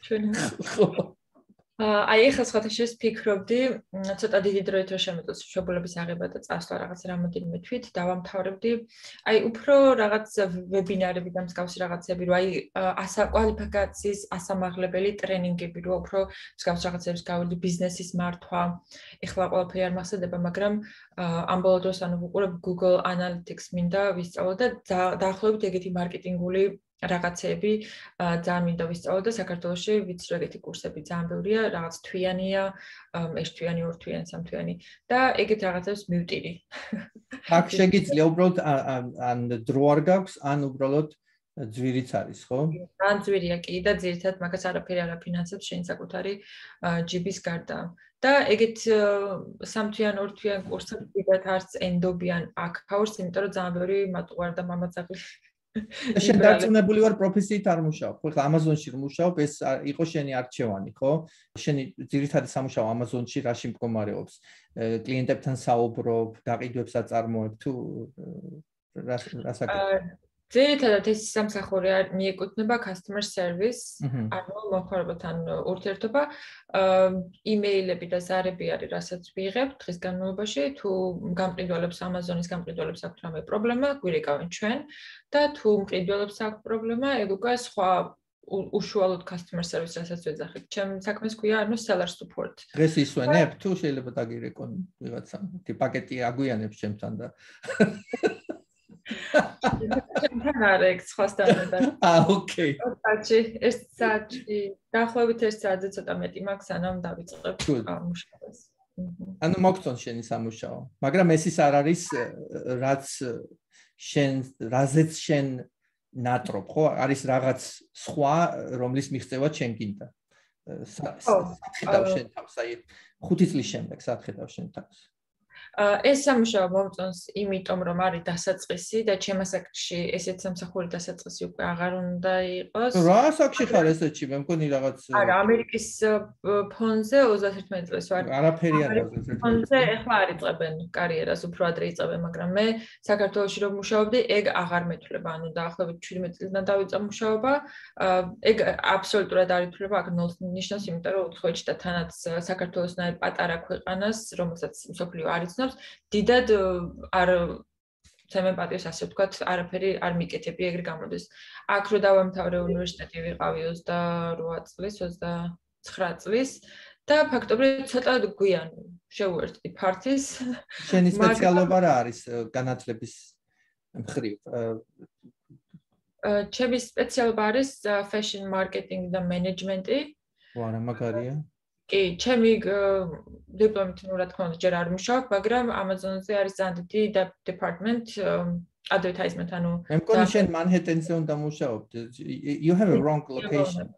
ხო. აი ახლა სხვათა შეს ფიქრობდი, ცოტა დიდი დროით რომ შემეწოს მშობლების აღება და წასვლა რაღაც რამოდენიმე თვით დავამთავრებდი. აი უფრო რაღაც ვებინარები და მსგავსი რაღაცები, რომ აი კვალიფიკაციის ასამაღლებელი ტრენინგები, რომ უფრო მსგავს რაღაცებს გავიდი, ბიზნესის მართვა. ეხლა ყველაფერი არ მახსენდება, მაგრამ ამ ბოლო დროს ანუ ვუყურებ Google Analytics მინდა ვისწავლო და დაახლოებით ეგეთი მარკეტინგული რაღაცები ძალიან მინდა ვისწავლო და საქართველოში ვიცი რომ ეგეთი კურსები ძალიან ბევრია, რაღაც თვიანია, ერთთვიანი, ორთვიანი, სამთვიანი და ეგეთ რაღაცებს მივტირი. აქ შეგიძლია უბრალოდ ან დრო არ გაქვს, ან უბრალოდ ძვირიც არის, ხო? ძალიან ძვირია კი და ძირითადად მაგას არაფერი არ აფინანსებს შენი საკუთარი ჯიბის გარდა. და ეგეთ სამთვიან, ორთვიან კურსებს დიდად არც ენდობიან აქაურს, იმიტომ რომ ძალიან ბევრი მატუარ და მამაცაღლი შენ დარწმუნებული ვარ პროფესიით არ მუშაობ. ხო, ხა Amazon-ში მუშაობ, ეს იყო შენი არჩევანი, ხო? შენი ძირითადი სამუშაო Amazon-ში რაში მდგომარეობს? კლიენტებთან საუბრობ, გაყიდვებს აწარმოებ თუ რას აკეთებ? ძირითადად ეს სამსახური მიეკუთვნება customer service, ანუ მომხმარებელთან ურთიერთობა, იმეილები და ზარები არის, რასაც ვიღებ დღის განმავლობაში, თუ გამყიდველებს Amazon-ის გამყიდველებს აქვს რამე პრობლემა, გვირეკავენ ჩვენ და თუ მყიდველებს აქვს პრობლემა, ეგ უკვე სხვა უშუალოდ customer service რასაც ვეძახით. ჩემ საქმეს ქვია, ანუ seller support. დღეს ისვენებ თუ შეიძლება დაგირეკონ ვიღაცა პაკეტი აგვიანებს ჩემთან და ჩემთან არის სხვასთან და ოკეი. ეს საათი დაახლოებით ეს საათზე ცოტა მეტი მაქვს, სანამ დავიწყებ მუშაობას. ანუ მოგწონ შენი სამუშაო, მაგრამ ეს ის არ არის რაზეც შენ ნატრობ, ხო? არის რაღაც სხვა, რომლის მიღწევა შენ გინდა. ხედავ შენ თავს, აი 5 წლის შემდეგ სახედავ შენ თავს. ეს სამუშაო მომწონს იმიტომ რომ არის დასაწყისი და ჩემ ასაკში ესეც სამსახური დასაწყისი უკვე აღარ უნდა იყოს. რა ასაკში ხარ ესეთში? მე მგონი რაღაც არა, ამერიკის ფონზე 31 წელს ვარ. არაფერი არ არის 31 ფონზე ეხლა არ იწყებენ კარიერას, უფრო ადრე იწყებენ, მაგრამ მე საქართველოში რომ მუშაობდი, ეგ აღარ მეთვლება, ანუ დაახლოებით 17 წლიდან დავიწყე მუშაობა. ეგ აბსოლუტურად არ ითვლება, აქ ნულს ნიშნავს, იმიტომ რომ უცხოეთში და თანაც საქართველოსნაირ პატარა ქვეყანას, რომელსაც მსოფლიო არ იცნობს, დიდად არ ცემენ-პატიოს ასე ვთქვათ, არაფერი არ მიკეთები ეგრე გამოდის. აქ რო დავამთავრე უნივერსიტეტი ვიყავი 28 წლის, 29 წლის და ფაქტობრივად ცოტა გვიან შევუერთდი ფართის. შენი სპეციალობა რა არის განათლების მხრივ. ჩემი სპეციალობა არის fashion marketing და management-ი. ვარა მაგარია. კი, ჩემი დიპლომით რა თქმა უნდა ჯერ არ მუშაობ, მაგრამ Amazon-ზე არის ძალიან დიდი department advertisement, ანუ მე მგონი შენ Manhattan-ზე უნდა მუშაობ. You have a wrong location.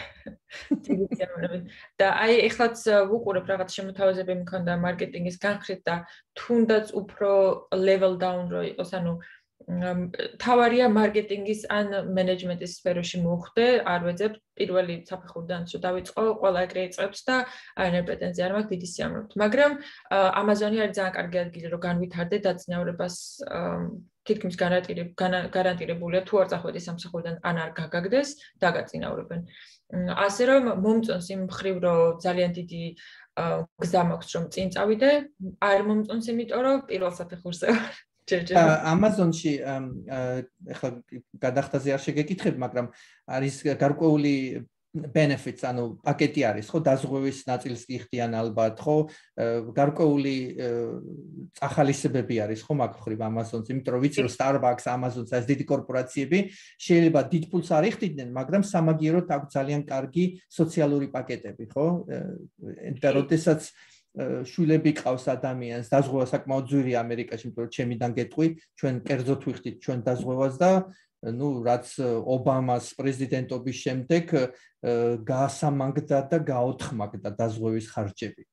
და აი ეხლაც ვუყურებ რაღაც შემოთავაზები მქონდა მარკეტინგის განხრით და თუნდაც უფრო level down რო იყოს, ანუ თავარია მარკეტინგის ან მენეჯმენტის სფეროში მოვხდე, არ ვეძებ პირველი საფეხურიდან თუ დავიწყო, ყველა ეგრე იწყებს და აინერ პრეტენზია არ მაქვს, დიდი სიამოვნებთ. მაგრამ Amazon-ი არის ძალიან კარგი ადგილი, რომ განვითარდე დაწინაურებას თითქმის გარანტირებულია, თუ არ წახვედი სამსახურიდან ან არ გაგაგდეს, დაგაწინაურებენ. ასე რომ მომწონს იმ მხრივ, რომ ძალიან დიდი გზა მაქვს, რომ წინ წავიდე, არ მომწონს იმიტომ, რომ პირველ საფეხურზე ვარ. Amazon-ში ეხლა გადახდაზე არ შეგეკითხებ, მაგრამ არის გარკვეული benefits, ანუ პაკეტი არის, ხო, დაზღვევის ნაწილს იხდიან ალბათ, ხო, გარკვეული წახალისებები არის, ხო, მაგ ხრივ Amazon-ს, იმიტომ რომ ვიცი რომ Starbucks, Amazon-ს ეს დიდი კორპორაციები შეიძლება დიდ ფულს არ იხდიდნენ, მაგრამ სამაგიეროდ აქვს ძალიან კარგი სოციალური პაკეტები, ხო? და როდესაც შვილები ყავს ადამიანს, დაზღვევა საკმაოდ ძვირი ამერიკაში, იმიტომ რომ ჩემიდან გეტყვი, ჩვენ კერძოდ ვიხდით ჩვენ დაზღვევას და ну, რაც ობამას პრეზიდენტობის შემდეგ გაასამაგდა და გაოთხმაგდა დაზღვევის ხარჯები.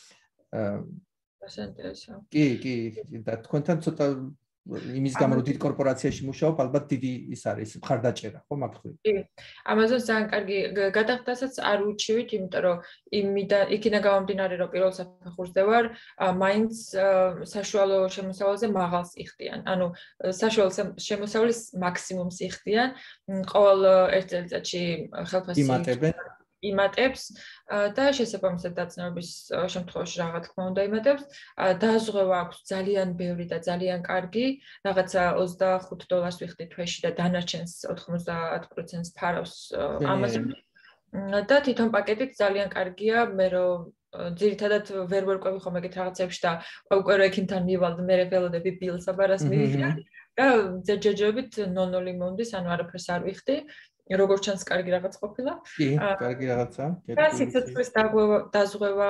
კი, და თქვენთან ცოტა იმის გამო რომ დიდ კორპორაციაში მუშაობ, ალბათ დიდი ის არის მხარდაჭერა, ხო, მაგ ხრივ. კი. Amazon-ს ძალიან კარგი გადახდასაც არ უჩივით, იმიტომ რომ იქიდან გამომდინარე, რომ პირველ საფეხურზე ვარ, მაინც საშუალო შემოსავალზე მაღალს იხდიან. ანუ საშუალო შემოსავლის მაქსიმუმს იხდიან. ყოველ ერთ წელიწადში ხელფასი იმატებს და შესაბამისად დაწინაურების შემთხვევაში რა თქმა უნდა იმატებს. დაზღვევა აქვს ძალიან ბევრი და ძალიან კარგი, რაღაცა $25 ვიხდი თვეში და დანარჩენს 90%-ს ფარავს Amazon. და თვითონ პაკეტით ძალიან კარგია, მე რომ ძირითადად ვერ ვერკვევი ხომ ეგეთ რაღაცებში და უკვე რო ექიმთან მივალ და მე ველოდები ბილს აბარას მივიღე და ჯეჯებით 0 მომდის, ანუ არაფერს არ ვიხდი. როგორც ჩანს კარგი რაღაც ყოფილა. კი, კარგი რაღაცა. და სიცოცხლის დაზღვევა,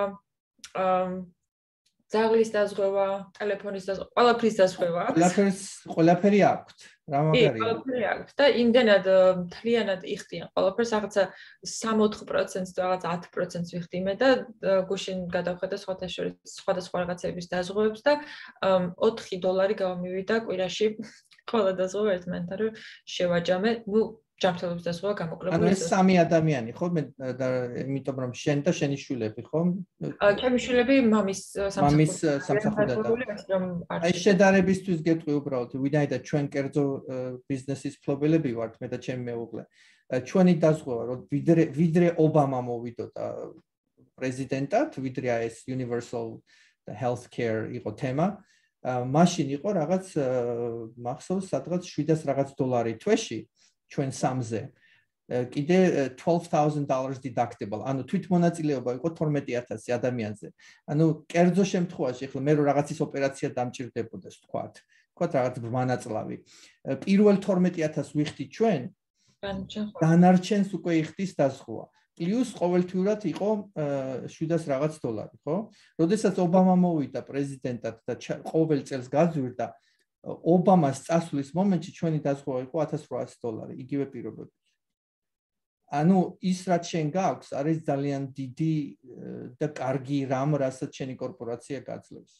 ძაღლის დაზღვევა, ტელეფონის დაზღვევა, ყველაფრის დაზღვევა. ყველაფერი აქვს. რა მაგარია. ყველაფერი აქვს და იმდენად მთლიანად იხდიან ყველაფერს, რაღაცა 3-4%-ს და რაღაცა 10%-ს ვიხდი მე და გუშინ გადავხედე სხვადასხვა რაღაცების დაზღვევებს და $4 გამომივიდა კვირაში ყველა დაზღვევა ერთმანეთთან რომ შევაჯამე. ჯანმრთელობის დაზღვევა გამოკლებული. ანუ ეს სამი ადამიანი, ხო? და იმიტომ რომ შენ და შენი შვილები, ხო? ჩემი შვილები მამის სამსახურიდან. აი შედარებისთვის გეტყვი უბრალოდ, ვინაიდან ჩვენ კერძო ბიზნესის მფლობელები ვართ, მე და ჩემი მეუღლე. ჩვენი დაზღვევა, რომ ვიდრე ობამა მოვიდოდა პრეზიდენტად, ვიდრე ეს universal healthcare იყო თემა, მაშინ იყო რაღაც მახსოვს სადღაც $700 თვეში. ჩვენ სამზე კიდე $12,000 deductible, ანუ თვითმონაწილეობა იყო 12,000 ადამიანზე. ანუ კერძო შემთხვევაში, ახლა მე რო რაღაცის ოპერაცია დამჭირდებოდეს, თქვათ რაღაც ბრმანაწლავი. პირველ 12,000 ვიხდი ჩვენ, დანარჩენს უკვე იხდის დაზღვევა. პლუს ყოველთვიურად იყო $700 რაღაც, ხო? როდესაც ობამა მოვიდა პრეზიდენტად და ყოველ წელს გაძვირდა ობამას წასვლის მომენტში ჩვენი დაზღვევა იყო $1,800, იგივე პირობებით. ანუ ის რაც შენ გაქვს, არის ძალიან დიდი და კარგი რამ, რასაც შენი კორპორაცია გაძლევს.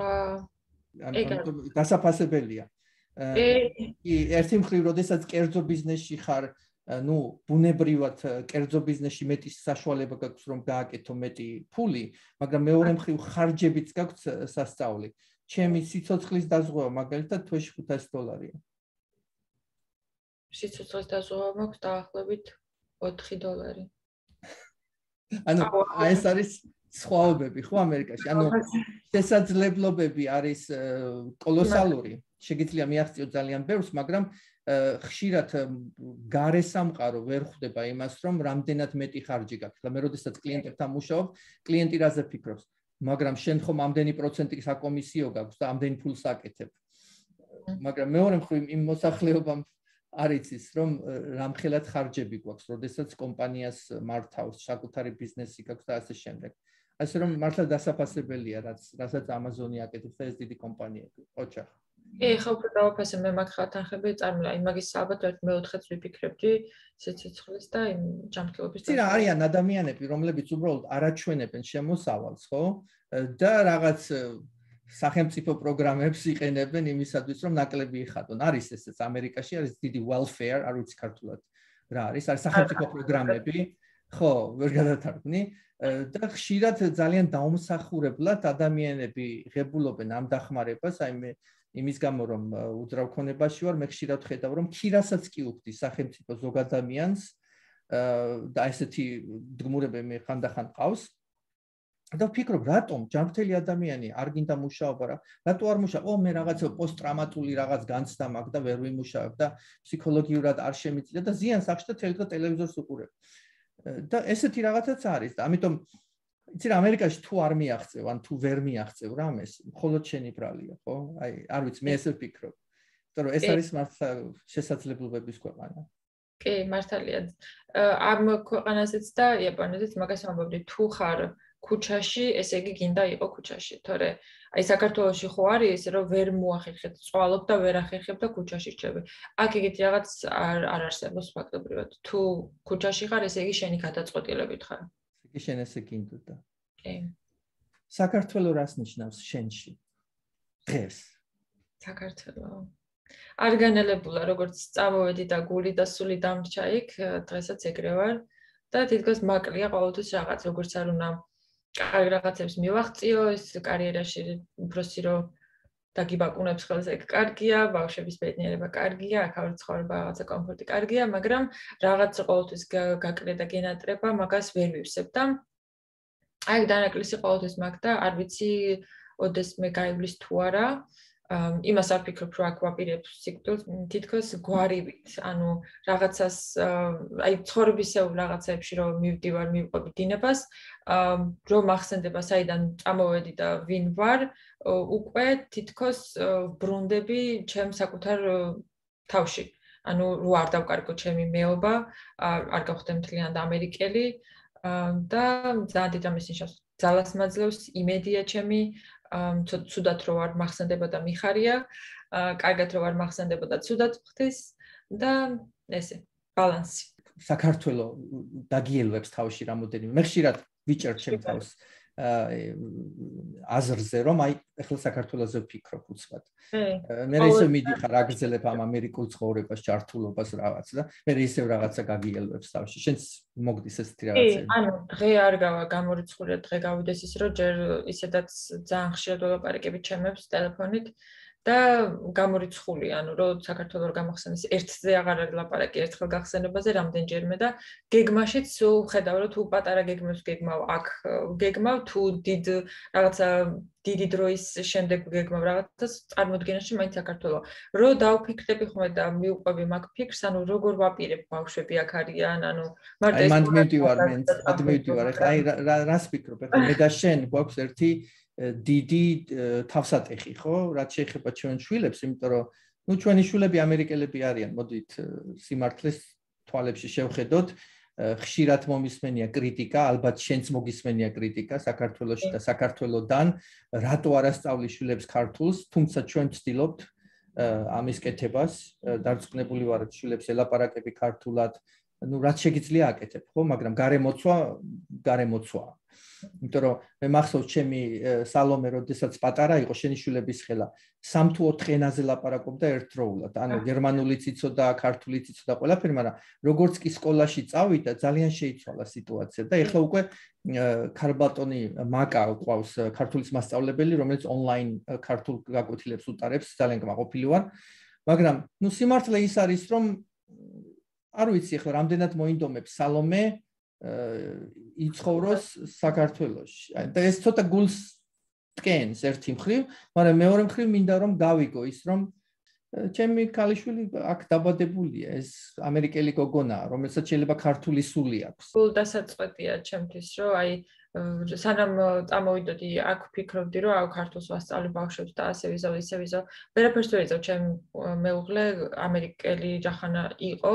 ანუ დასაფასებელია. ერთი მხრივ, როდესაც კერძო ბიზნესში ხარ, ну, ბუნებრივად კერძო ბიზნესში მეტი საშუალება გაქვს, რომ გააკეთო მეტი ფული, მაგრამ მეორე მხრივ ხარჯებიც გაქვს სასწაული. ჩემი სიცოცხლის დაზღვევა მაგალითად თვეში $500. სიცოცხლის დაზღვევა მაქვს დაახლოებით $4. ანუ ეს არის სხვაობები, ხო, ამერიკაში. ანუ შესაძლებლობები არის კოლოსალური. შეგიძლია მიაღწიოთ ძალიან ბევრს, მაგრამ ხშირად გარესამყარო ვერ ხვდება იმას, რომ რამდენად მეტი ხარჯი გაქვს. მე როდესაც კლიენტებთან მუშაობ, კლიენტი რაზე ფიქრობს? მაგრამ შენ ხომ ამდენი პროცენტი საკომისიო გაქვს და ამდენი ფულს აკეთებ. მაგრამ მეორე მხრივ იმ მოსახლეობამ არ იცის, რომ რამხელად ხარჯები გვაქვს, როდესაც კომპანიას მართავს, საკუთარი ბიზნესი გაქვს და ასე შემდეგ. ასე რომ მართლა დასაფასებელია, რასაც Amazon-ი აკეთებს და ეს დიდი კომპანიები. ოჩახ. ხო, უფრო დავაფასე მე მაგ ხალხთანხები წარმოა. იმაგის ალბათ ერთ მეოთხეც ვიფიქრებდი სიცოცხლის და იმ ჯანმრთელობის და არიან ადამიანები, რომლებიც უბრალოდ არაჩვენებენ შემოსავალს, ხო? და რაღაც სახელმწიფო პროგრამებს იყენებენ იმისათვის, რომ ნაკლები იხადონ. არის ესეც ამერიკაში, არის დიდი welfare, არ ვიცი ქართულად რა არის, არის სახელმწიფო პროგრამები, ხო, ვერ გადათარგმნი და ხშირად ძალიან დაუმსახურებლად ადამიანები ღებულობენ ამ დახმარებას, აი მე იმის გამო რომ უძრავ ქონებაში ვარ, მე ხშირად ხედავ რომ ქირასაც კი უხდის სახელმწიფო ზოგ ადამიანს და ესეთი დგმურები მე ხანდახან ყავს. და ვფიქრობ, რატომ ჯანმრთელი ადამიანი არ გინდა მუშაობა რა? რატო არ მუშაობ? მე რაღაცა პოსტტრამატული რაღაც განცდა მაქვს და ვერ ვიმუშავებ და ფსიქოლოგიურად არ შემიძლია და ზიანს აქვს და თელგა ტელევიზორს უყურებ. და ესეთი რაღაცაც არის და ამიტომ იცი რა ამერიკაში თუ არ მიაღწევ ან თუ ვერ მიაღწევ რამეს, მხოლოდ შენი ბრალია, ხო? აი, არ ვიცი, მე ესე ვფიქრობ. იმიტომ რომ ეს არის მართლა შესაძლებლობების ქვეყანა. კი, მართალია. ამ ქვეყანაზეც და იაპონიაზეც მაგას ამბობდი, თუ ხარ ქუჩაში, ესე იგი გინდა იყო ქუჩაში, თორე აი საქართველოში ხო არის, რომ ვერ მოახერხებ, წვალობ და ვერ ახერხებ და ქუჩაში რჩები. აქ იგივე რაღაც არ არსებობს ფაქტობრივად. თუ ქუჩაში ხარ, ესე იგი შენი გადაწყვეტილებით ხარ. კი შენ ესე გინდოდა. კი. საქართველო რას ნიშნავს შენში? დღეს. საქართველო. არ განალებულა, როგორც წამოვედი და გული და სული დამრჩა იქ, დღესაც ეგრე ვარ და თითქოს მაკლია ყოველთვის რაღაც, როგორც არ უნდა კარგ რაღაცებს მივაღწიო, ეს კარიერაში უბრალოდ რომ დაგიბაკუნებს ხელს ეგ კარგია, ბავშვების ბედნიერება კარგია, აქ ცხოვრება რაღაცა კომფორტი კარგია, მაგრამ რაღაც ყოველთვის გაკლია და გენატრება, მაგას ვერ ვივსებ და აი დანაკლისი ყოველთვის მაქვს და არ ვიცი ოდეს მე გაივლის თუ არა. იმას არ ვფიქრობ, რომ აქ ვაპირებ სიკვდილს, თითქოს გვარივით, ანუ რაღაცას აი ცხოვრებისეულ რაღაცებში რომ მივდივარ, მივყვები დინებას, რომ ახსენდება საიდან წამოვედი და ვინ ვარ, უკვე თითქოს ბრუნდები ჩემ საკუთარ თავში. ანუ რო არ დავკარგო ჩემი მეობა, არ გავხდე მთლიანად ამერიკელი და ძალიან დიდ ამის ნიშნავს. ძალას მაძლევს, იმედია ჩემი ცუდად რო არ მახსენდება და მიხარია, კარგად რო არ მახსენდება და ცუდად ხდის და ესე ბალანსი. საქართველო დაგიელვებს თავში რამოდენიმე. მე ხშირად ვიჭერ ჩემ თავს აზრზე, რომ აი ახლა საქართველოზე ვფიქრობ უცბად. მე ისე მიდიხარ აგრძელებ ამ ამერიკულ ცხოვრებას, ჯართულობას რაღაც და მე ისევ რაღაცა გაგიელვებს თავში. შენც მოგდის ესეთი რაღაცები. ანუ დღე არ გავა გამორიცხულია, დღე გავიდეს ის რომ ჯერ ისედაც ძალიან ხშირად ვლაპარაკებით ჩემებს ტელეფონით და გამორიცხული, ანუ რომ საქართველოს არ გამახსენეს ერთზე აღარ ლაპარაკი ერთხელ გახსენებაზე რამდენჯერმე და გეგმაშიც ხედავ რომ თუ პატარა გეგმებს გეგმავ აქ გეგმავ თუ დიდ რაღაცა დიდი დროის შემდეგ გეგმავ რაღაცას წარმოდგენაში მაინც საქართველოს რომ დავფიქრდები ხოლმე და მივყვები მაგ ფიქრს ანუ როგორ ვაპირებ ბავშვები აქ არიან ანუ მარტო ეს მანდმევდივარ ეხლა აი რას ვფიქრობ ეხლა მე და შენ გვაქვს ერთი დიდი თავსატეხი ხო რაც შეეხება ჩვენ შვილებს იმიტომ რომ ნუ ჩვენი შვილები ამერიკელები არიან მოდით სიმართლეს თვალებში შევხედოთ ხშირად მომისმენია კრიტიკა ალბათ შენც მოგისმენია კრიტიკა საქართველოში და საქართველოდან რატო არ ასწავლის შვილებს ქართულს თუმცა ჩვენ ვცდილობთ ამის კეთებას დარწმუნებული ვარ შვილებს ელაპარაკები ქართულად ну რაც შეგიძლია აკეთებ ხო მაგრამ გარემოცვა იმიტომ რომ მე მახსოვს ჩემი სალომე როდესაც პატარა იყო შენი შვილების ხელა 3 თუ 4 ენაზე ლაპარაკობდა ერთდროულად ანუ გერმანულიც იცოდა ქართულიც იცოდა ყველაფერი მაგრამ როგორც კი სკოლაში წავიდა ძალიან შეიცვალა სიტუაცია და ეხლა უკვე ქარბატონი მაკა ყავს ქართულის მასწავლებელი რომელიც ონლაინ ქართულ გაკვეთილებს უტარებს ძალიან კმაყოფილი ვარ მაგრამ ну სიმართლე ის არის რომ არ ვიცი ახლა რამდენად მოინდომებს სალომე იცხოვროს საქართველოში. და ეს ცოტა გულს ტკენს ერთი მხრივ, მაგრამ მეორე მხრივ მინდა რომ გავიგო ის რომ ჩემი ქალიშვილი აქ დაბადებულია, ეს ამერიკელი გოგონა, რომელსაც შეიძლება ქართული სული აქვს. გულდასაწყვეტია ჩემთვის, რომ აი სანამ წამოვიდოდი აქ ვფიქრობდი რომ აქ ქართულს ვასწავლე ბავშვებს და ასე ვიზო ისე ვიზო ვერაფერს ვერ ეძავ ჩემ მეუღლე ამერიკელი ჯახანა იყო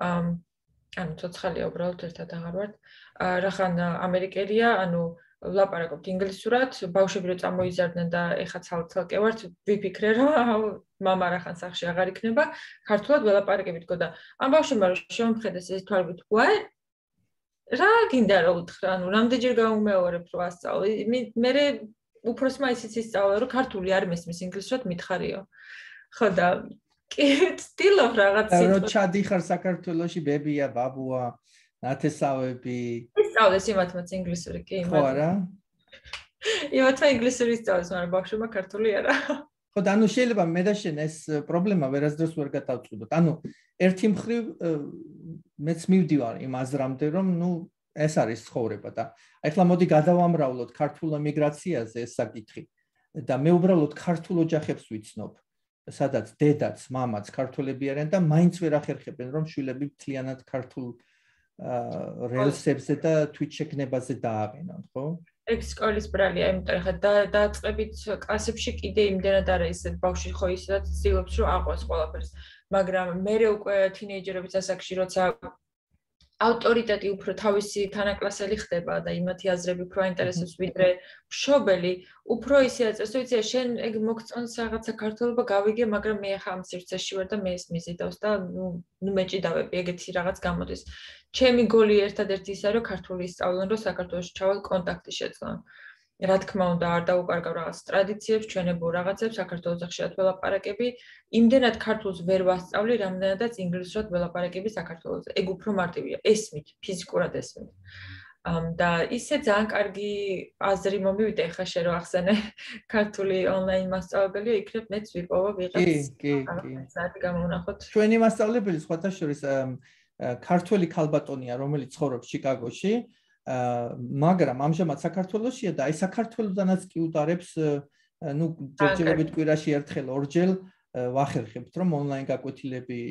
ანუ ცოცხალია უბრალოდ ერთად აღარ ვართ რახან ამერიკელია ანუ ვლაპარაკობთ ინგლისურად ბავშვები რო წამოიზარდნენ და ეხა ცალკე ვართ ვიფიქრე რომ მამა რახან სახში აღარ იქნება ქართულად ველაპარაკებით გო და ამ ბავშვებმა რომ შემომხედეს ეს თვალებით ვაი რა გინდა რა უთხრა ანუ რამდენჯერ გაუმეორებ რომ ასწავლე მე უფროსმა ისიც ისწავლა რომ ქართული არ მესმის ინგლისურად მითხარიო ხო და კი ცდილობ რაღაც რო ჩადიხარ საქართველოში ბებია ბაბუა ნათესავები ისწავლეს იმათმაც ინგლისური კი ხო არა იმათმა ინგლისური ისწავლეს მაგრამ ბავშვებმა ქართული არა ხო და ანუ შეიძლება მე და შენ ეს პრობლემა ვერასდროს ვერ გადავწყვიტოთ ანუ ერთი მხრივ მეც მივდივარ იმ აზრამდე რომ ნუ ეს არის ცხოვრება და ახლა მოდი გადავამრავლოთ ქართულ ემიგრაციაზე ეს საკითხი და მე უბრალოდ ქართულ ოჯახებს ვიცნობ სადაც დედაც მამაც ქართველები არიან და მაინც ვერ ახერხებენ რომ შვილები მთლიანად ქართულ რელსებზე და თვით შეკნებაზე დააყენონ ხო ეგ სკოლის ბრალია იმიტომ ხა დაწყებით კლასებში კიდე იმდენად არის ისეთ ბავშვი ხო ისაც ცდილობს რომ აყვას ყველაფერს მაგრამ მე უკვე თინეიჯერების ასაკში როცა ავტორიტეტი უფრო თავისი თანაკლასელი ხდება და იმათი აზრები უფრო აინტერესებს ვიდრე მშობელი უფრო ისე აწევს რომ იცი შენ ეგ მოგწონს რაღაცა ქართულობა გავიგე მაგრამ მე ახლა ამ სივრცეში ვარ და მე ეს მიზიდავს და ნუ მეჭიდავები ეგეთი რაღაც გამოდის ჩემი გოლი ერთადერთი ისაა რომ ქართული ისწავლონ რომ საქართველოში ჩავალ კონტაქტი შეძლონ რა თქმა უნდა არ დაუკარგავ რაღაც ტრადიციებს ჩვენებურ რაღაცებს საქართველოს ხშირად ველაპარაკები იმდენად ქართულს ვერ ვასწავლი რამდენადაც ინგლისურად ველაპარაკები საქართველოს ეგ უფრო მარტივია ესმით ფიზიკურად ესმით და ისე ძალიან კარგი აზრი მომივიდა ეხლა შე რო ახსენე ქართული ონლაინ მასწავლებელია იქნებ მეც ვიპოვა ვიღაც კი საათი გამოვნახოთ ჩვენი მასწავლებელი სხვათა შორის ქართველი ქალბატონია რომელიც ცხოვრობს ჩიკაგოში მაგრამ ამჟამად საქართველოსია და აი საქართველოსდანაც კი უტარებს ნუ ჯერჯერობით კვირაში ერთხელ ორჯერ ვახერხებთ რომ ონლაინ გაკვეთილები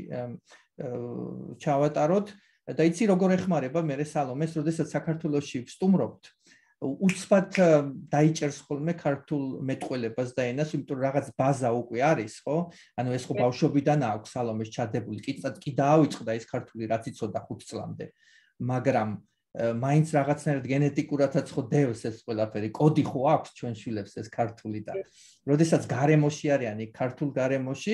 ჩავატაროთ და იცი როგორ ეხმარება მე სალომეს როდესაც საქართველოში ვსტუმრობთ უცბად დაიჭერს ხოლმე ქართულ მეტყველებას და ენას იმიტომ რომ რაღაც ბაზა უკვე არის ხო ანუ ეს ხო ბავშვობიდან აქვს სალომეს ჩადებული კი დაავიწყდა ეს ქართული რაც იცოდა 5 წლამდე მაგრამ მაინც რაღაცნაირად გენეტიკურადაც ხო დევს ეს ყველაფერი კოდი ხო აქვს ჩვენ შვილებს ეს ქართული და როდესაც გარემოში არიან იქ ქართულ გარემოში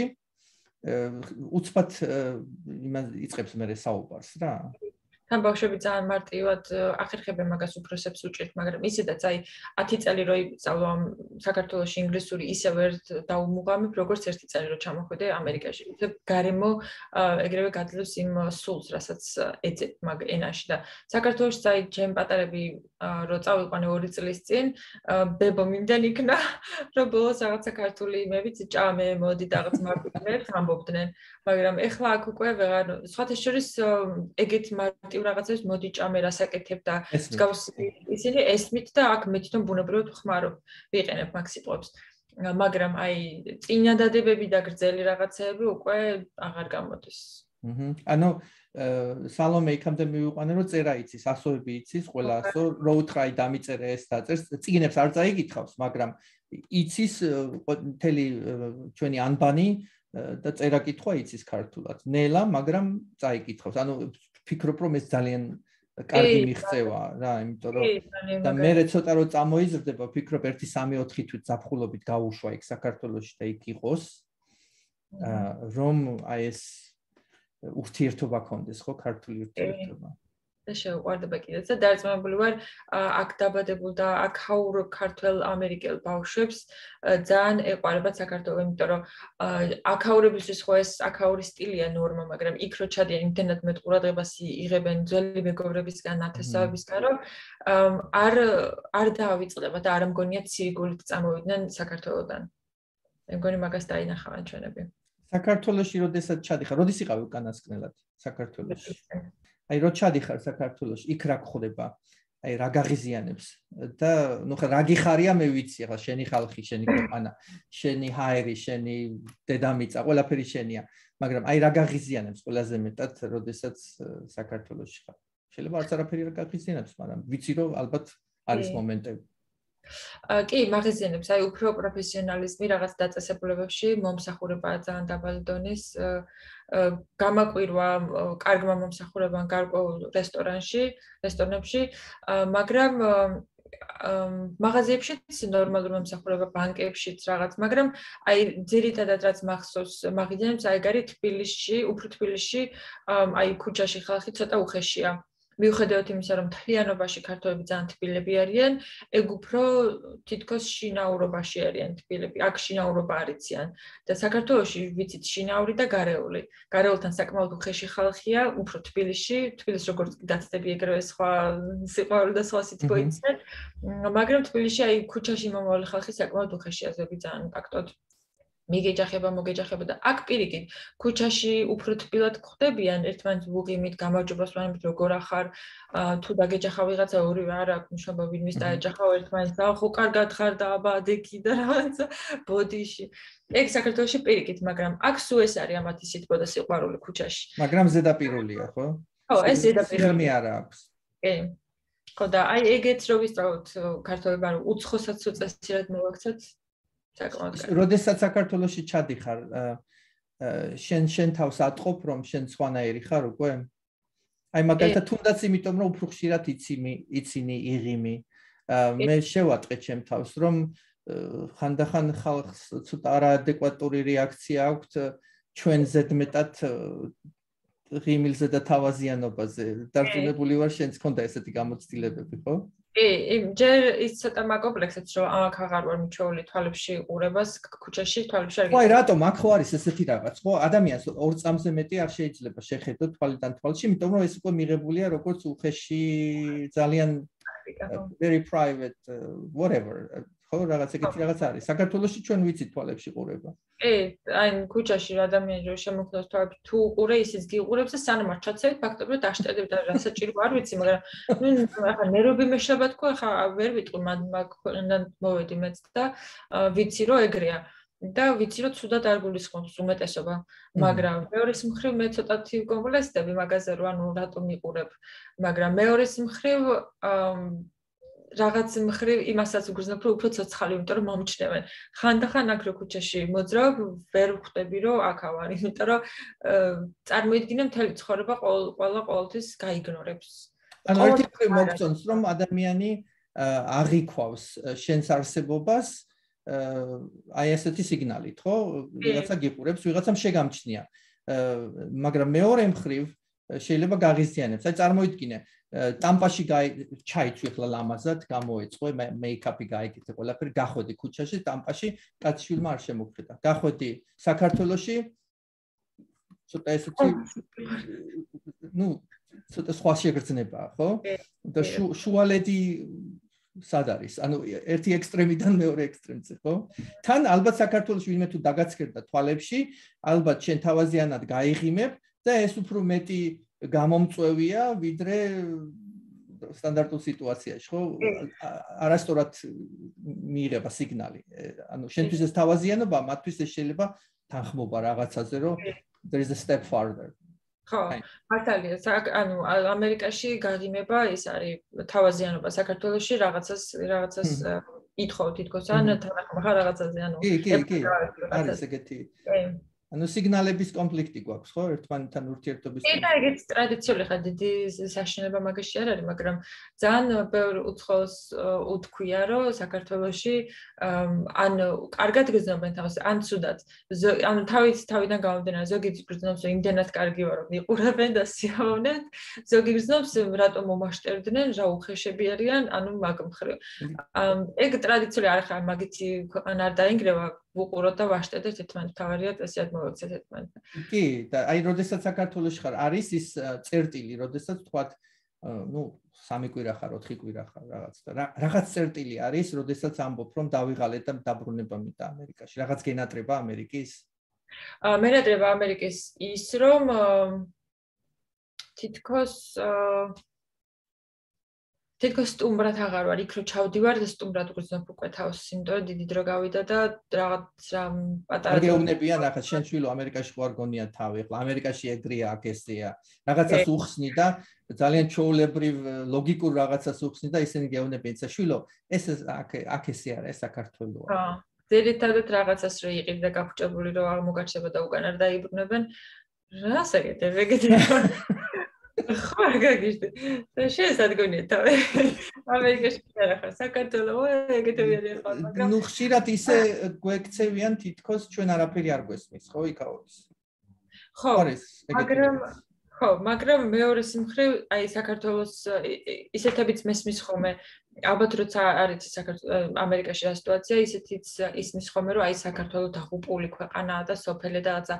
უცბად იმას იწყებს მე საუბარს რა თან ბავშვები ძალიან მარტივად ახერხებენ მაგას უფროსებს უჭირთ, მაგრამ ისედაც აი 10 წელი რო იწავლო ამ საქართველოში ინგლისური ისევ ვერ დაუმუღამებ, როგორც 1 წელი რო ჩამოხვიდე ამერიკაში. გარემო ეგრევე გადლევს იმ სულს, რასაც ეძებ მაგ ენაში და საქართველოში აი ჩემ პატარები რო წავიყვანე 2 წლის წინ, ბებო მინდენ იქნა, რომ ბოლოს რაღაცა ქართული იმებიც ჭამე, მოდი და რაღაც მარკეტებს ამბობდნენ, მაგრამ ეხლა აქ უკვე ვეღარ სხვათა შორის ეგეთ მარტივ რაღაცებს მოდი ჭამე რასაკეთებ და ისინი ესმით და აქ მე თვითონ ბუნებრივად ვხმარობ, ვიყენებ მაგ სიტყვებს. მაგრამ აი წინადადებები და გრძელი რაღაცეები უკვე აღარ გამოდის. ანუ სალომე იქამდე მივიყვანე რომ წერა იცის, ასოები იცის, ყველა ასო რო უთხრა აი დამიწერე ეს დაწერს, წიგნებს არ წაიგითხავს, მაგრამ იცის მთელი ჩვენი ანბანი და წერა კითხვა იცის ქართულად. ნელა, მაგრამ წაიგითხავს. ანუ ფიქრობ რომ ეს ძალიან კარგი მიღწევა რა, იმიტომ რომ და მე ცოტა რომ წამოიზრდება, ფიქრობ 1-3-4 თვით ზაფხულობით გაუშვა იქ საქართველოში და იქ იყოს. რომ აი ეს ურთიერთობა ქონდეს ხო ქართული ურთიერთობა. და შეუყვარდება კიდეც და დარწმუნებული ვარ აქ დაბადებულ და აქაურ ქართველ ამერიკელ ბავშვებს ძალიან ეყვარებათ საქართველო, იმიტომ რომ აქაურებისთვის ხო ეს აქაური სტილია ნორმა, მაგრამ იქ რო ჩადიან იმდენად მეტ ყურადღებას იღებენ ძველი მეგობრებისგან, ნათესავებისგან, რომ არ დაავიწყდება და არ მგონია ცირიგულით წამოვიდნენ საქართველოდან. მე მგონი მაგას დაინახავენ ჩვენები. საქართველოში როდესაც ჩადიხარ, როდის იყავი უკანასკნელად საქართველოში? აი რო ჩადიხარ საქართველოში, იქ რა გხდება? აი რა გაღიზიანებს და ნუ ხა რა გიხარია მე ვიცი, ხა შენი ხალხი, შენი ქვეყანა, შენი ჰაერი, შენი დედამიწა, ყველაფერი შენია, მაგრამ აი რა გაღიზიანებს ყველაზე მეტად, როდესაც საქართველოში ხარ. შეიძლება არც არაფერი რა გაღიზიანებს, მაგრამ ვიცი რომ ალბათ არის მომენტები. კი, მაგაზინებს, აი უფრო პროფესიონალიზმი რაღაც დაწესებულებებში მომსახურებაა ძალიან დაბალი დონის. გამაკვირვა კარგმა მომსახურებამ გარკვეულ რესტორანებში, მაგრამ მაღაზიებშიც ნორმალური მომსახურება, ბანკებშიც რაღაც, მაგრამ აი ძირითადად რაც მახსოვს მაგაზინებს, აი გარი თბილისში, უფრო თბილისში, აი ქუჩაში ხალხი ცოტა უხეშია. მიუხედავად იმისა, რომ მთლიანობაში ქართველები ძალიან თბილები არიან, ეგ უფრო თითქოს შინაურობაში არიან თბილები. აქ შინაურობა არიციან და საქართველოში ვიცით შინაური და გარეული. გარეულთან საკმაოდ უხეში ხალხია, უფრო თბილისში, თბილისს როგორც დაცდები ეგრევე სხვა სიყვარული და სხვა სითბო იციან, მაგრამ თბილისში აი ქუჩაში მომავალი ხალხი საკმაოდ უხეშია, ზოგი ძალიან ფაქტოდ. მიგეჯახება, მოგეჯახება და აქ პირიქით, ქუჩაში უფრო თბილად ხვდებიან, ერთმანეთს ვუღიმით, გამარჯვებას ვამბობთ, როგორ ახარ, თუ დაგეჯახა ვიღაცა ორივე არ აქვს მნიშვნელობა, ვინმეს დაეჯახავ ერთმანეთს, ხო, კარგად ხარ და აბა ადექი და რაღაცა ბოდიში. ეგ საქართველოში პირიქით, მაგრამ აქ სულ ეს არის ამათი სითბო და სიყვარული ქუჩაში. მაგრამ ზედაპირულია, ხო? ხო, ეს ზედაპირული არ აქვს. კი. ხო და აი ეგეც რო ვისწავლოთ ქართველებმა, რომ უცხოსაც უწესრიგად მოვაქცეთ როდესაც საქართველოში ჩადიხარ, შენ თავს ატყობ, რომ შენ სხვანაირი ხარ უკვე? აი მაგალითად თუნდაც იმიტომ, რომ უფრო ხშირად იცინი, იღიმი. მე შევატყე ჩემ თავს, რომ ხანდახან ხალხს ცოტა არაადეკვატური რეაქცია აქვს ჩვენ ზედმეტად ღიმილზე და თავაზიანობაზე. დარწმუნებული ვარ, შენც ქონდა ესეთი გამოცდილებები, ხო? კი, ჯერ ის ცოტა მაგკომპლექსიც რომ აქ აღარ ვარ მიჩეული თვალებში ყურებას, ქუჩაში თვალებში არ გიქცევ. ხო, რატომ აქ ხო არის ესეთი რაღაც, ხო? ადამიანს 2 წამზე მეტი არ შეიძლება შეხედო თვალიდან თვალში, იმიტომ რომ ეს უკვე მიღებულია როგორც უხეში, ძალიან very private whatever. ხო, რაღაც ეგეთი რაღაც არის. საქართველოში ჩვენ ვიცით თვალებში ყურება. კი, აი ქუჩაში ადამიანი რო შემოქმნას თვალებში თუ უყურე, ისიც გიყურებს და სანამ არ ჩაცევით, ფაქტობრივად აშტედებ და რა საჭირო არ ვიცი, მაგრამ ახლა ნერვები მეშლება თქო, ახლა ვერ ვიტყვი მაგ მოვედი მეც და ვიცი რომ ეგრეა. და ვიცი რომ ცუდად არ გულისხმობს უმეტესობა, მაგრამ მეორეს მხრივ მე ცოტათი კომპლექსები მაგაზე რომ ანუ რატომ იყურებ, მაგრამ მეორეს მხრივ რაღაც მხრივ იმასაც უგრძნობ, რომ უფრო ცოცხალი, იმიტომ რომ მომჩნევენ. ხანდახან აქ რო ქუჩაში მოძრაობ, ვერ ვხვდები, რომ აქ ავარ, იმიტომ რომ წარმოიდგინე მთელი ცხოვრება ყოველთვის გაიგნორებს. ანუ ერთი მხრივ მოგწონს, რომ ადამიანი აღიქვავს შენს არსებობას, აი ესეთი სიგნალით, ხო? ვიღაცა გიყურებს, ვიღაცამ შეგამჩნია. მაგრამ მეორე მხრივ შეიძლება გაღიზიანებს. აი წარმოიდგინე ტამპაში ჩაიცვი ხლა ლამაზად, გამოეწყვე, მეიქაპი გაიგეთ ყველაფერი, გახვედი ქუჩაში, ტამპაში, კაცშვილმა არ შემოგხედა. გახვედი საქართველოში, ცოტა ესეთი ცოტა სხვა შეგრძნებაა, ხო? და შუალედი სად არის? ანუ ერთი ექსტრემიდან მეორე ექსტრემზე, ხო? თან ალბათ საქართველოში ვინმე თუ დაგაცქერდა თვალებში, ალბათ შენ თავაზიანად გაიღიმებ და ეს უფრო მეტი გამომწვევია, ვიდრე სტანდარტულ სიტუაციაში, ხო? არასწორად მიიღება სიგნალი. ანუ შენთვის ეს თავაზიანობა, მათთვის ეს შეიძლება თანხმობა რაღაცაზე, რომ there is a step further. ხო, მართალია, ანუ ამერიკაში გაღიმება ის არის თავაზიანობა, საქართველოში რაღაცას ითხოვ თითქოს ან თანახმობა რაღაცაზე, ანუ კი, არის ეგეთი. ანუ სიგნალების კონფლიქტი გვაქვს, ხო, ერთმანეთთან ურთიერთობის. კი, და ეგეც ტრადიციული ხა დიდი საშინება მაგაში არ არის, მაგრამ ძალიან ბევრ უცხოელს უთქვია, რომ საქართველოში ან კარგად გრძნობენ თავს, ან ცუდად. ანუ თავიდან გამომდინარე, ზოგი გრძნობს, რომ იმდენად კარგი ვარ, რომ იყურებენ და სიამოვნებთ, ზოგი გრძნობს, რატომ მომაშტერდნენ, რა უხეშები არიან, ანუ მაგ მხრივ. ეგ ტრადიციული არ ხარ, მაგითი ქვეყანა არ დაინგრევა, ვუყუროთ და ვაშტედეთ ერთმანეთს, თავარია წესიად მოვექცეთ ერთმანეთს. კი, და აი როდესაც საქართველოში ხარ, არის ის წერტილი, როდესაც თქვათ, 3 კვირა ხარ, 4 კვირა ხარ, რაღაც და რაღაც წერტილი არის, როდესაც ამბობ, რომ დავიღალეთ და დაბრუნება მინდა ამერიკაში. რაღაც გენატრება ამერიკის? მენატრება ამერიკის ის, რომ თითქოს თითქოს სტუმრად აღარ ვარ, იქ რო ჩავდივარ და სტუმრად გრძნობ უკვე თავს, იმიტომ რომ დიდი დრო გავიდა და რაღაც პატარა გეუბნებიან ახლა შენ შვილო ამერიკაში ხوار გონია თავი, ახლა ამერიკაში ეგრეა, აქესეა. რაღაცას უხსნი და ძალიან ჩაოლებრივ ლოგიკურ რაღაცას უხსნი და ისინი გეუბნებიან, შვილო, ეს აქესე არა, ეს საქართველოა. ხო. ძირითადად რაღაცას რო იყიდ და გაფუჭებული რო აღმოგაჩნდება და უკან არ დაიბრუნებენ, რას აკეთებ ეგეთი? ხო, გაგიშდი. და შესაძგონია თავი. ამერიკაში არ ახარ, საქართველოა, ეგეთები ახარ, მაგრამ ნუ ხშირად ისე გვექცევიან თითქოს ჩვენ არაფერი არ გვესმის, ხო, იქაურის. ხო, მაგრამ მეორე სიმხრივ, აი საქართველოს ისეთებიც მესმის ხოლმე, ალბათ როცა არის ამერიკაში რა სიტუაცია, ისეთიც ისმის ხოლმე, რომ აი საქართველო დაღუპული ქვეყანაა და სოფელი და რაღაცა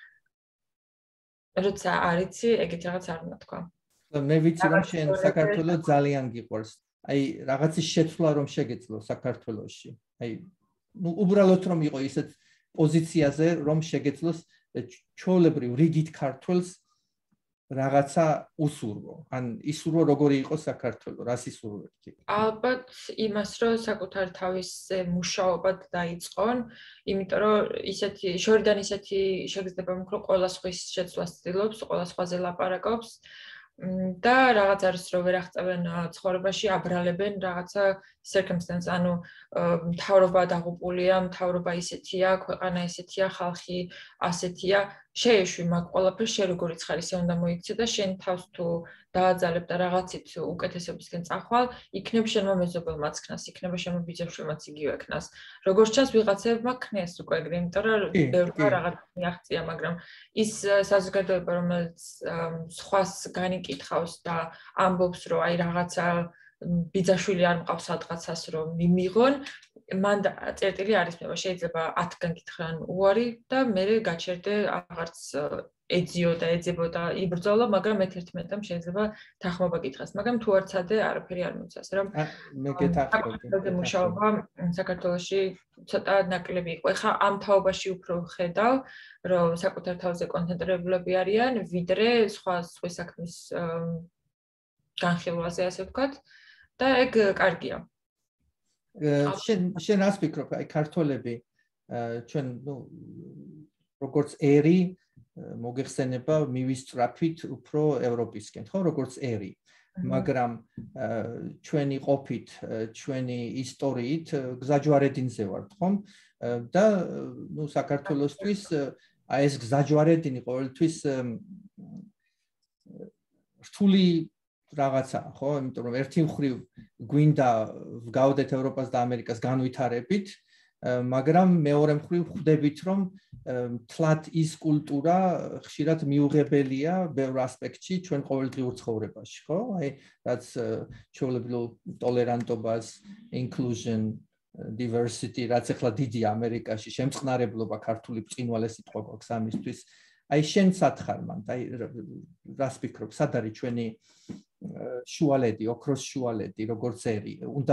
როცა არიცი, ეგეთ რაღაც არ უნდა თქვა. მე ვიცი რომ შენ საქართველოს ძალიან გიყვარს. აი რაღაცის შეცვლა რომ შეგეძლო საქართველოში. აი ნუ უბრალოდ რომ იყო ისეთ პოზიციაზე რომ შეგეძლოს ჩაოლებრივ რიგით ქართველს რაღაცა უსურვო. ან ისურვო როგორი იყო საქართველო, რას ისურვებდი? ალბათ იმას რომ საკუთარი თავის მუშაობა დაიწყონ, იმიტომ რომ ისეთი შორიდან ისეთი შეგრძნება მქრო ყველა სხვის შეცვლას ცდილობს, ყველა სხვაზე ლაპარაკობს და რაღაც არის რომ ვერ აღწევენ ცხოვრებაში, აბრალებენ რაღაცა circumstance, ანუ მთავრობა დაღუპულია, მთავრობა ისეთია, ქვეყანა ისეთია, ხალხი ასეთია, შეეშვი მაგ ყველაფერს შენ როგორიც ხარ ისე უნდა მოიქცე და შენ თავს თუ დააძალებ და რაღაცით უკეთესობისკენ წახვალ, იქნებ შენმა მეზობელმაც ქნას, იქნება შენმა ბიძაშვილმაც იგივე ქნას. როგორც ჩანს ვიღაცებმა ქნეს უკვე ეგრე, იმიტომ რომ ბევრმა რაღაც მიაღწია, მაგრამ ის საზოგადოება რომელიც სხვას განიკითხავს და ამბობს რომ აი რაღაცა ბიძაშვილი არ მყავს სადღაცას რომ მიმიღონ, მან წერტილი არ ისმება, შეიძლება 10-გან გითხრან უარი და მე გაჩერდე აღარც ეძიო და ეძებოდა იბრძოლა, მაგრამ მე-11-ამ შეიძლება თანხმობა გითხრას, მაგრამ თუ არ ცადე, არაფერი არ მოწას, რომ მე გეთანხმები. მუშაობა საქართველოში ცოტა ნაკლები იყო. ეხლა ამ თაობაში უფრო ხედავ, რომ საკუთარ თავზე კონცენტრირებულები არიან, ვიდრე სხვა საქმის განხილვაზე, ასე ვთქვათ, და ეგ კარგია. შენ რას ფიქრობ, აი ქართველები ჩვენ ნუ როგორც ერი მოგეხსენება მივისწრაფით უფრო ევროპისკენ, ხო, როგორც ერი. მაგრამ ჩვენი ყოფით, ჩვენი ისტორიით გზაჯვარედინზე ვართ, ხომ? და ნუ საქართველოსთვის აი ეს გზაჯვარედინი ყოველთვის რთული რაღაცა, ხო? იმიტომ რომ ერთი მხრივ გვინდა ვგავდეთ ევროპას და ამერიკას განვითარებით, მაგრამ მეორე მხრივ ხვდებით რომ თლათ ის კულტურა ხშირად მიუღებელია ბევრ ასპექტში ჩვენ ყოველდღიურ ცხოვრებაში, ხო? აი რაც ჩვეულებრივ ტოლერანტობას, inclusion, diversity, რაც ახლა დიდია ამერიკაში, შემწყნარებლობა ქართული ბრწყინვალე სიტყვა გვაქვს ამისთვის. აი შენ სათხარ მანდ, აი რას ფიქრობ, სად არის ჩვენი შუალედი, ოქროს შუალედი, როგორც ერი, უნდა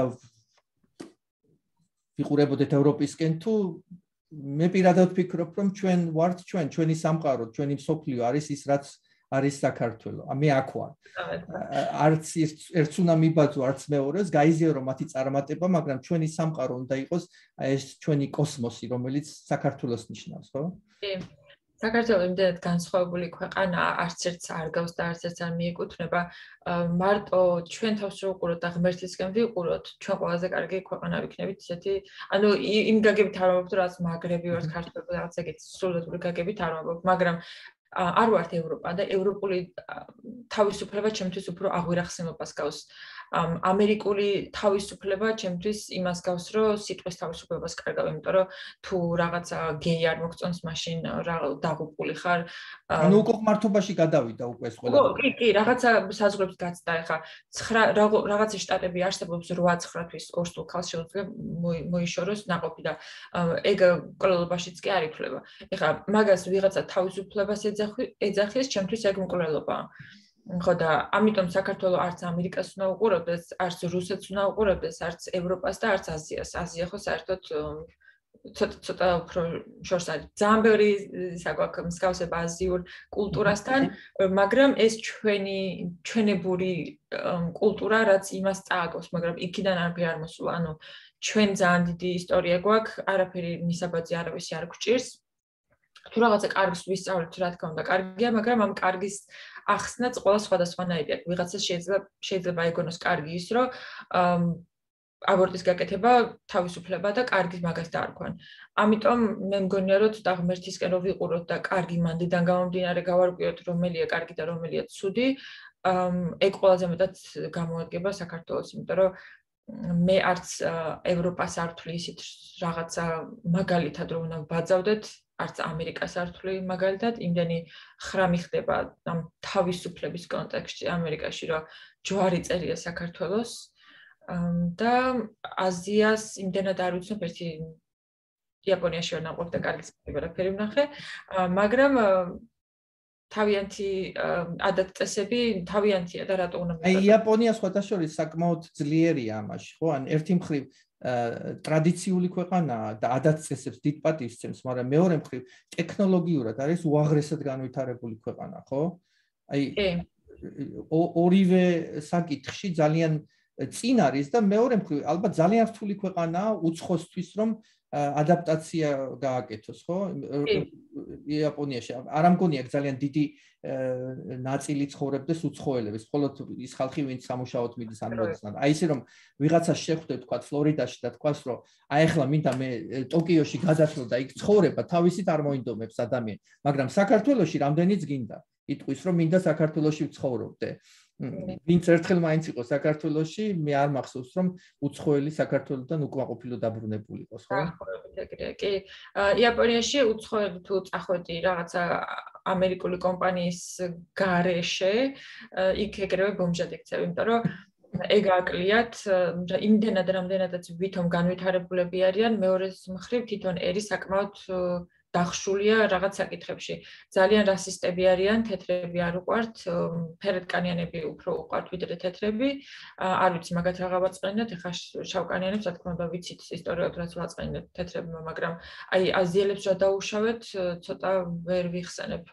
ვიყურებოდეთ ევროპისკენ თუ მე პირადად ვფიქრობ, რომ ჩვენ ვართ ჩვენი სამყარო, ჩვენი მსოფლიო არის ის, რაც არის საქართველო. მე აქ ვარ. არც ერთს უნდა მიბაძო, არც მეორეს, გაიზიარო მათი წარმატება, მაგრამ ჩვენი სამყარო უნდა იყოს ეს ჩვენი კოსმოსი, რომელიც საქართველოს ნიშნავს, ხო? კი. საქართველო იმდენად განსხვავებული ქვეყანაა, არც ერთს არ გავს და არც ერთს არ მიეკუთვნება. მარტო ჩვენ თავს რო ვუყუროთ და ღმერთისგან ვიყუროთ, ჩვენ ყველაზე კარგი ქვეყანა ვიქნებით ისეთი, ანუ იმ გაგებით არ ვამბობთ, რაც მაგრები ვართ ქართველები, რაღაც ეგეთი სრულიად გაგებით არ ვამბობ, მაგრამ არ ვართ ევროპა და ევროპული თავისუფლება ჩემთვის უფრო აღვირახსენებას გავს. ამერიკული თავისუფლება ჩემთვის იმას გავს, რომ სიტყვის თავისუფლებას კარგავ, იმიტომ რომ თუ რაღაცა გეი არ მოგწონს, მაშინ დაღუპული ხარ. ანუ უკვე ღმართობაში გადავიდა უკვე ეს ყველა. კი, რაღაცა საზღვრებს გაცდა, ეხა 9 რაღაცა შტატები არსებობს 8-9-თვის ორსულ ქალს შეუძლია მოიშოროს ნაყოფი და ეგ მკვლელობაშიც კი არ ითვლება. ეხა მაგას ვიღაცა თავისუფლებას ეძახის, ჩემთვის ეგ მკვლელობაა. ხო და ამიტომ საქართველოს არც ამერიკას უნდა უყურებდეს, არც რუსეთს უნდა უყურებდეს, არც ევროპას და არც აზიას. აზია ხო საერთოდ ცოტა უფრო შორს არის. ძალიან ბევრი საგვაქვს მსგავსება აზიურ კულტურასთან, მაგრამ ეს ჩვენებური კულტურა, რაც იმას წააგავს, მაგრამ იქიდან არაფერი არ მოსულა. ანუ ჩვენ ძალიან დიდი ისტორია გვაქვს, არაფერი მისაბაძი არავისი არ გვჭირს. თუ რაღაცა კარგს ვისწავლეთ, რა თქმა უნდა, კარგია, მაგრამ ამ კარგის ახსნაც ყველა სხვადასხვანაირი აქვს. ვიღაცას შეიძლება ეგონოს კარგი ის, რომ აბორტის გაკეთება თავისუფლება და კარგი მაგას დაარქვან. ამიტომ მე მგონია, რომ ცოტა ღმერთისკენ რო ვიყუროთ და კარგი მანდიდან გამომდინარე გავარკვიოთ, რომელია კარგი და რომელია ცუდი, ეგ ყველაზე მეტად გამოადგება საქართველოს, იმიტომ რომ მე არც ევროპას არ ვთვლი ისეთ რაღაცა მაგალითად რომ უნდა ვბაძავდეთ, არც ამერიკას არ ვთვლი მაგალითად, იმდენი ხრამი ხდება ამ თავისუფლების კონტექსტში ამერიკაში, რომ ჯვარი წერია საქართველოს და აზიას იმდენად არ ვიცნობ, ერთი იაპონიაში ვერ ნაყოფ და კარგი ყველაფერი ვნახე, მაგრამ თავიანთი ადათ-წესები თავიანთია და რატო უნდა აი იაპონია სხვადასხვა საკმაოდ ძლიერია ამაში, ხო? ან ერთი მხრივ ტრადიციული ქვეყანაა და ადათ-წესებს დიდ პატივს სცემს, მაგრამ მეორე მხრივ ტექნოლოგიურად არის უაღრესად განვითარებული ქვეყანა, ხო? აი ორივე საკითხში ძალიან წინ არის და მეორე მხრივ ალბათ ძალიან რთული ქვეყანაა უცხოსთვის რომ ადაპტაცია გააკეთოს, ხო? იაპონიაში არ ამგონია ძალიან დიდი ნაწილი ცხოვრებდეს უცხოელების, მხოლოდ ის ხალხი, ვინც სამუშაოდ მიდის ან მოდისთან. აი ისე რომ ვიღაცას შეხვდეთ, თქვა ფლორიდაში და თქვას, რომ აი ახლა მინდა მე ტოკიოში გადასვლა და იქ ცხოვრება თავისით არ მოინდომებს ადამიანი, მაგრამ საქართველოში რამდენიც გინდა. იტყვის რომ მინდა საქართველოში ვცხოვრობდე. ვინც ერთხელ მაინც იყო საქართველოში, მე არ მახსოვს რომ უცხოელი საქართველოსთან უკმაყოფილო დაბრუნებული იყოს, ხო? კი. იაპონიაში უცხოელი თუ წახვედი რაღაცა ამერიკული კომპანიის გარეშე, იქ ეგრევე ბომჟად იქცევი, იმიტომ რომ ეგ აკლიათ, იმდენად რამდენადაც ვითომ განვითარებულები არიან, მეორე მხრივ თვითონ ერი საკმაოდ დახშულია რაღაც საკითხებში. ძალიან რასისტები არიან, თეთრები არ უყვართ, ფერადკანიანები უფრო უყვართ ვიდრე თეთრები. არ ვიცი მაგათ რაღა ვაწყენინოთ, ეხლა შავკანიანებს, რა თქმა უნდა, ვიცით ისტორიულად რაც ვაწყენინოთ თეთრებმა, მაგრამ აი აზიელებს რა დაუშავეთ, ცოტა ვერ ვიხსენებ.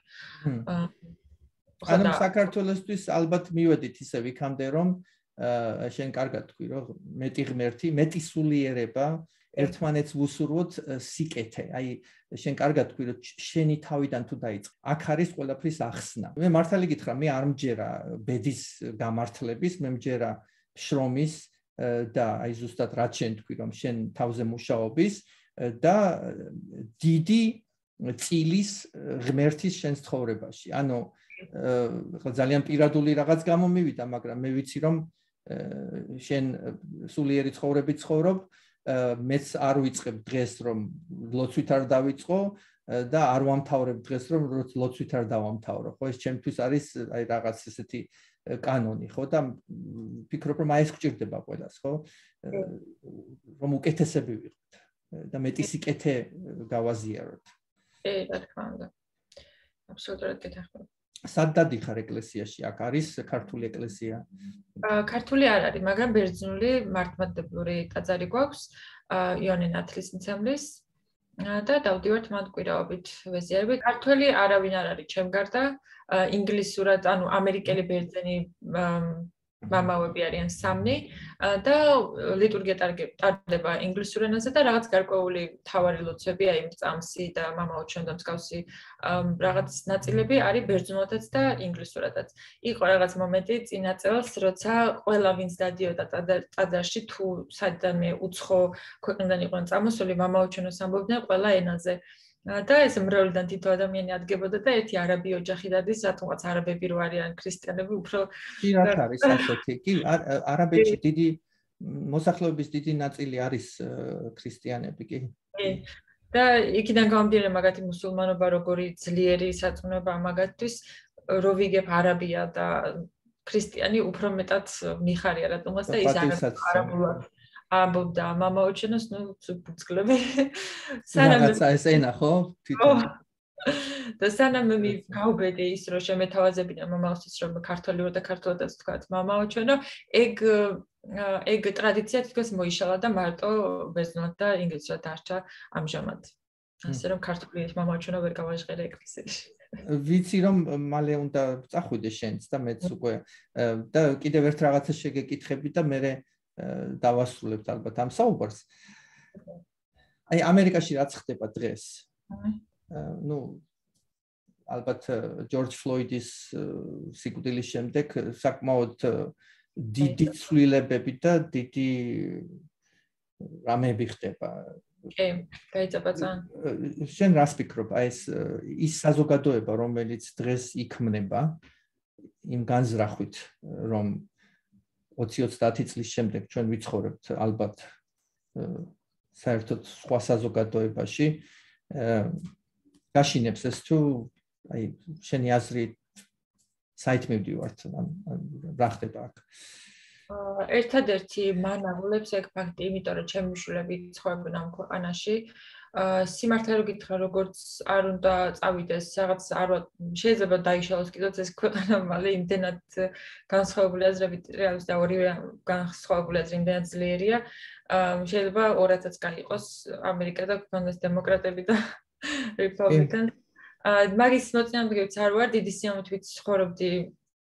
ანუ საქართველოსთვის ალბათ მივედით ისე ვიქამდე, რომ შენ კარგად თქვი, რომ მეტი ღმერთი, მეტი სულიერება ერთმანეთს ვუსურვოთ სიკეთე. აი შენ კარგად თქვი, რომ შენი თავიდან თუ დაიწყე. აქ არის ყველაფრის ახსნა. მე მართალი გითხრა, მე არ მჯერა ბედის გამართლების, მე მჯერა შრომის და აი ზუსტად რაც შენ თქვი, რომ შენ თავზე მუშაობის და დიდი წილის ღმერთის შენს ცხოვრებაში. ანუ ძალიან პირადული რაღაც გამომივიდა, მაგრამ მე ვიცი, რომ შენ სულიერი ცხოვრებით ცხოვრობ, მეც არ ვიწყებ დღეს რომ ლოცვით არ დავიწყო და არ ვამთავრებ დღეს რომ ლოცვით არ დავამთავრო, ხო? ეს ჩემთვის არის აი რაღაც ესეთი კანონი, ხო? და ვფიქრობ რომ აი ეს გჭირდება ყველას, ხო? რომ უკეთესები ვიყოთ და მეტი სიკეთე გავაზიაროთ. რა თქმა უნდა. აბსოლუტურად გეთახმები. სად დადიხარ ეკლესიაში? აქ არის ქართული ეკლესია? ქართული არ არის, მაგრამ ბერძნული მართლმადიდებლური ტაძარი გვაქვს, იონე ნათლისმცემლის და დავდივართ მათ კვირაობით ვეზიარებით. ქართველი არავინ არ არის ჩემ გარდა, ინგლისურად, ანუ ამერიკელი ბერძენი მამაები არიან 3 და ლიტურგია ტარდება ინგლისურ ენაზე და რაღაც გარკვეული თავარი ლოცვები, აი მწამსი და მამაო ჩვენ და მსგავსი რაღაც ნაწილები არის ბერძნულადაც და ინგლისურადაც. იყო რაღაც მომენტი წინა წელს, როცა ყველა ვინც დადიოდა ტაძარში თუ სადანმე უცხო ქვეყნიდან იყვნენ წამოსული, მამაო ჩვენოს ამბობდნენ ყველა ენაზე. და ეს მრავლიდან თითო ადამიანი ადგებოდა და ერთი არაბი ოჯახი დადის, რატომაც არაბები რო არიან ქრისტიანები უფრო კი რა არის ასეთი. კი არაბეთში დიდი მოსახლეობის დიდი ნაწილი არის ქრისტიანები, კი. და იქიდან გამომდინარე მაგათი მუსულმანობა როგორი ძლიერი საწუნოება მაგათთვის, რო ვიგებ არაბია და ქრისტიანი უფრო მეტად მიხარია რატომაც და ის არაბულად ამბობდა მამაო ჩვენოს, ნუ ბუცკლები. რაღაცა ეს ენა, ხო? თვითონ. და სანამ გავბედე ის რომ შემეთავაზებინა მამაოსთვის რომ ქართული და ქართულადაც თქვათ მამაო ჩვენო, ეგ ეგ ტრადიცია თითქოს მოიშალა და მარტო ბერძნულად და ინგლისურად დარჩა ამჟამად. ასე რომ ქართული მამაჩვენა ვერ გავაჟღერე ეკლესიაში. ვიცი რომ მალე უნდა წახვიდე შენც და მეც უკვე და კიდევ ერთ რაღაცას შეგეკითხები და მე დავასრულებთ ალბათ ამ საუბარს. აი ამერიკაში რაც ხდება დღეს. ნუ ალბათ ჯორჯ ფლოიდის სიკვდილის შემდეგ საკმაოდ დიდი ცვლილებები და დიდი რამეები ხდება. კი, გაიწება ძალიან. შენ რას ფიქრობ, აი ის საზოგადოება, რომელიც დღეს იქმნება იმ განზრახვით, რომ 20-30 წლის შემდეგ ჩვენ ვიცხოვრებთ ალბათ საერთოდ სხვა საზოგადოებაში, გაშინებს ეს თუ აი შენი აზრით საით მივდივართ, რა ხდება აქ? ერთადერთი მანავლებს ეგ ფაქტი, იმიტომ რომ ჩემი შვილები ცხოვრობენ ამ ქვეყანაში. სიმართლე რომ გითხრა, როგორც არ უნდა წავიდეს, რაღაც არ შეიძლება დაიშალოს კიდეც ეს ქვეყანა მალე იმდენად განსხვავებული აზრებით რეალიზ და ორივე განსხვავებული აზრი იმდენად ძლიერია. შეიძლება ორადაც გაიყოს ამერიკა და გქონდეს დემოკრატები და რეპუბლიკანები. მაგის მოწინააღმდეგეც არ ვარ, დიდი სიამოვნებით ცხოვრობდი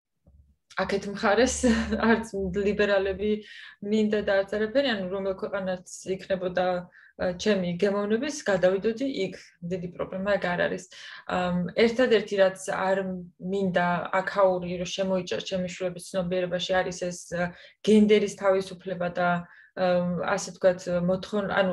აქეთ მხარეს, არც ლიბერალები მინდა და არც არაფერი, ანუ რომელ ქვეყანაც იქნებოდა ჩემი გემოვნების, გადავიდოდი იქ, დიდი პრობლემა ეგ არ არის. ერთადერთი რაც არ მინდა აქაური რომ შემოიჭრას ჩემი შვილების ცნობიერებაში არის ეს გენდერის თავისუფლება და ასე ვთქვათ, ანუ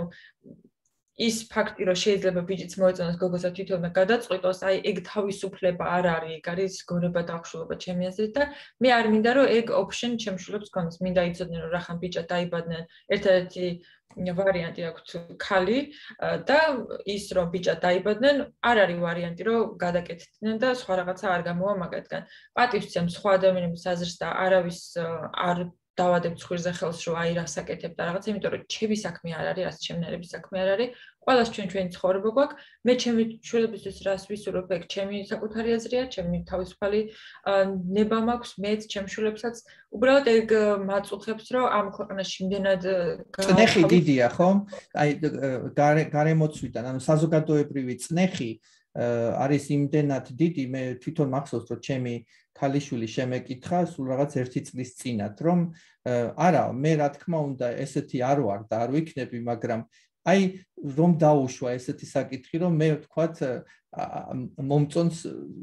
ის ფაქტი, რომ შეიძლება ბიჭიც მოეწონოს გოგოსა თვითონმა გადაწყვიტოს, აი ეგ თავისუფლება არ არის, ეგ არის გონება და აღშულობა ჩემი აზრით და მე არ მინდა რომ ეგ ოპშენ ჩემ შვილებს გქონდეს, მინდა იცოდნენ რომ რახან ბიჭა დაიბადნენ, ერთადერთი ვარიანტი აქვთ ქალი და ის რომ ბიჭა დაიბადნენ, არ არის ვარიანტი რომ გადაკეთდნენ და სხვა რაღაცა არ გამოვა მაგათგან. პატივს ვცემ სხვა ადამიანების აზრს და არავის არ დავადებ ცხვირზე ხელს რომ აი რას აკეთებ და რაღაცა, იმიტომ რომ ჩემი საქმე არ არის, რაც ჩემნაირების საქმე არ არის. ყველას ჩვენი ცხოვრება გვაქვს. მე ჩემი შვილებისთვის რას ვისურვებ, ეგ ჩემი საკუთარი აზრია, ჩემი თავისუფალი ნება მაქვს, მეც ჩემ შვილებსაც. უბრალოდ ეგ მაწუხებს, რომ ამ ქვეყანაში იმდენად წნეხი დიდია, ხო? აი გარემოცვიდან, ანუ საზოგადოებრივი წნეხი არის იმდენად დიდი, მე თვითონ მახსოვს, რომ ჩემი ქალიშვილი შემეკითხა სულ რაღაც 1 წლის წინათ, რომ არა, მე რა თქმა უნდა ესეთი არ ვარ და არ ვიქნები, მაგრამ აი რომ დაუშვა ესეთი საკითხი, რომ მე ვთქვათ მომწონს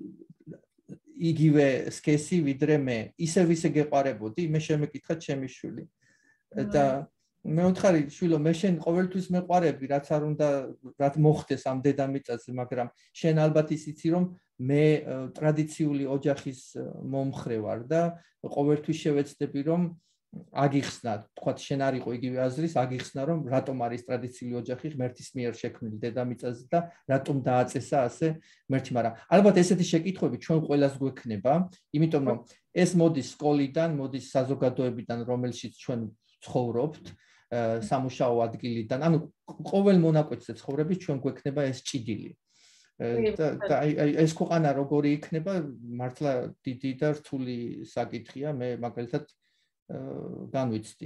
იგივე სქესი ვიდრე მე, ისევ გეყარებოდი, მე შემეკითხა ჩემი შვილი. და მე ვთხარი შვილო, მე შენ ყოველთვის მეყარები, რაც არ უნდა რაც მოხდეს ამ დედამიწაზე, მაგრამ შენ ალბათ იცი რომ მე ტრადიციული ოჯახის მომხრე ვარ და ყოველთვის შევეცდები რომ აგიხსნა, თქვათ შენ არ იყო იგივე აზრის, აგიხსნა რომ რატომ არის ტრადიციული ოჯახი ღმერთის მიერ შექმნილი დედამიწაზე და რატომ დააწესა ასე ღმერთი, მაგრამ ალბათ ესეთი შეკითხვები ჩვენ ყველას გვექნება, იმიტომ რომ ეს მოდის სკოლიდან, მოდის საზოგადოებიდან, რომელშიც ჩვენ ცხოვრობთ, სამუშაო ადგილიდან, ანუ ყოველ მონაკვეთზე ცხოვრების ჩვენ გვექნება ეს ჭიდილი. და ეს ქვეყანა როგორი იქნება, მართლა დიდი და რთული საკითხია, მე მაგალითად განვიცდი.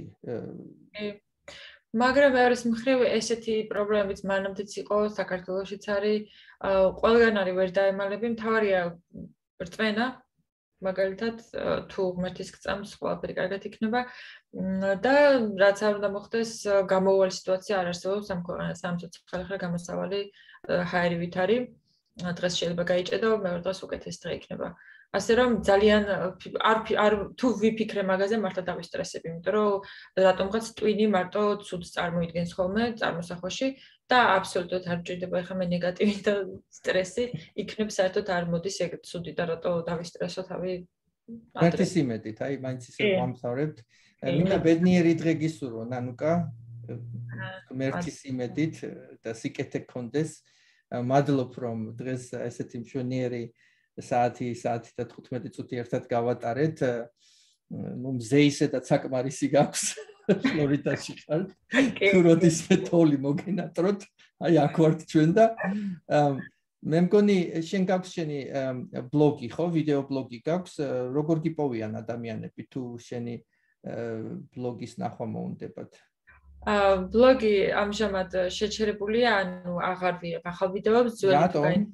მაგრამ მეორის მხრივ ესეთი პრობლემებიც მანამდეც იყო, საქართველოშიც არის, ყველგან არის ვერ დაემალები, მთავარია რწმენა, მაგალითად თუ ღმერთის გწამს ყველაფერი კარგად იქნება და რაც არ უნდა მოხდეს, გამოუვალი სიტუაცია არ არსებობს ამ ქვეყანას, ამ ცოცხალი ხარ გამოსავალი ჰაერივით არის. დღეს შეიძლება გაიჭედო, მეორე დღეს უკეთესი დღე იქნება. ასე რომ ძალიან არ თუ ვიფიქრე მაგაზე, მართლა დავისტრესებ, იმიტომ რომ რატომღაც ტვინი მარტო ცუდს წარმოიდგენს ხოლმე წარმოსახვაში და აბსოლუტურად არ ჭირდება ახლა მე ნეგატივი და სტრესი იქნებ საერთოდ არ მოდის ეგ ცუდი და რატო დავისტრესო თავი ერთის იმედით, აი მაინც ისე ვამთავრებთ. მინდა ბედნიერი დღე გისურვო, ნანუკა, ღმერთის იმედით და სიკეთე გქონდეს. მადლობ რომ დღეს ესეთი მშვენიერი საათი და 15 წუთი ერთად გავატარეთ. ნუ მზე ისედაც საკმარისი გაქვს ფლორიდაში ხართ. თუ როდისმე თოვლი მოგენატროთ, აი აქ ვართ ჩვენ და მე მგონი შენ გაქვს შენი ბლოგი, ხო, ვიდეო ბლოგი გაქვს, როგორ გიპოვიან ადამიანები თუ შენი ბლოგის ნახვა მოუნდებათ? ბლოგი ამჟამად შეჩერებულია, ანუ აღარ ვიღებ ახალ ვიდეოებს, ძველი თუ გაი.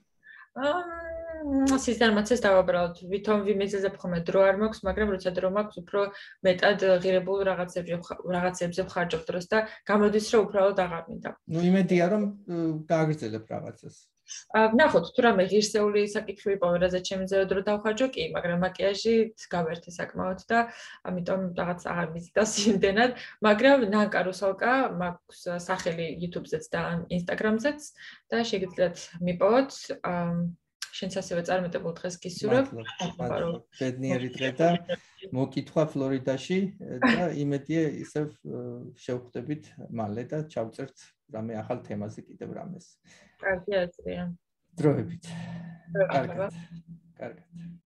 სისტემაცეს დავაბრალოთ, ვითომ ვიმეძებ ხოლმე დრო არ მაქვს, მაგრამ როცა დრო მაქვს, უფრო მეტად ღირებულ რაღაცებზე ვხარჯობ დროს და გამოდის რომ უბრალოდ აღარ მინდა. ნუ იმედია რომ გააგრძელებ რაღაცას. ვნახოთ, თუ რამე ღირსეული საკითხი ვიპოვე, რაზეც შემიძლია დრო დავხარჯო, კი, მაგრამ მაკიაჟი გავერთე საკმაოდ და ამიტომ რაღაც აღარ მიზიდავს იმდენად, მაგრამ ნანკა რუსალკა მაქვს სახელი YouTube-ზეც და Instagram-ზეც და შეგიძლიათ მიპოვოთ. შენც ასევე წარმატებულ დღეს გისურვებ. ბედნიერი დღე და მოკითხვა ფლორიდაში და იმედია ისევ შევხვდებით მალე და ჩავწერთ რამე ახალ თემაზე კიდევ რამეს. კარგი აზრია. დროებით. კარგად.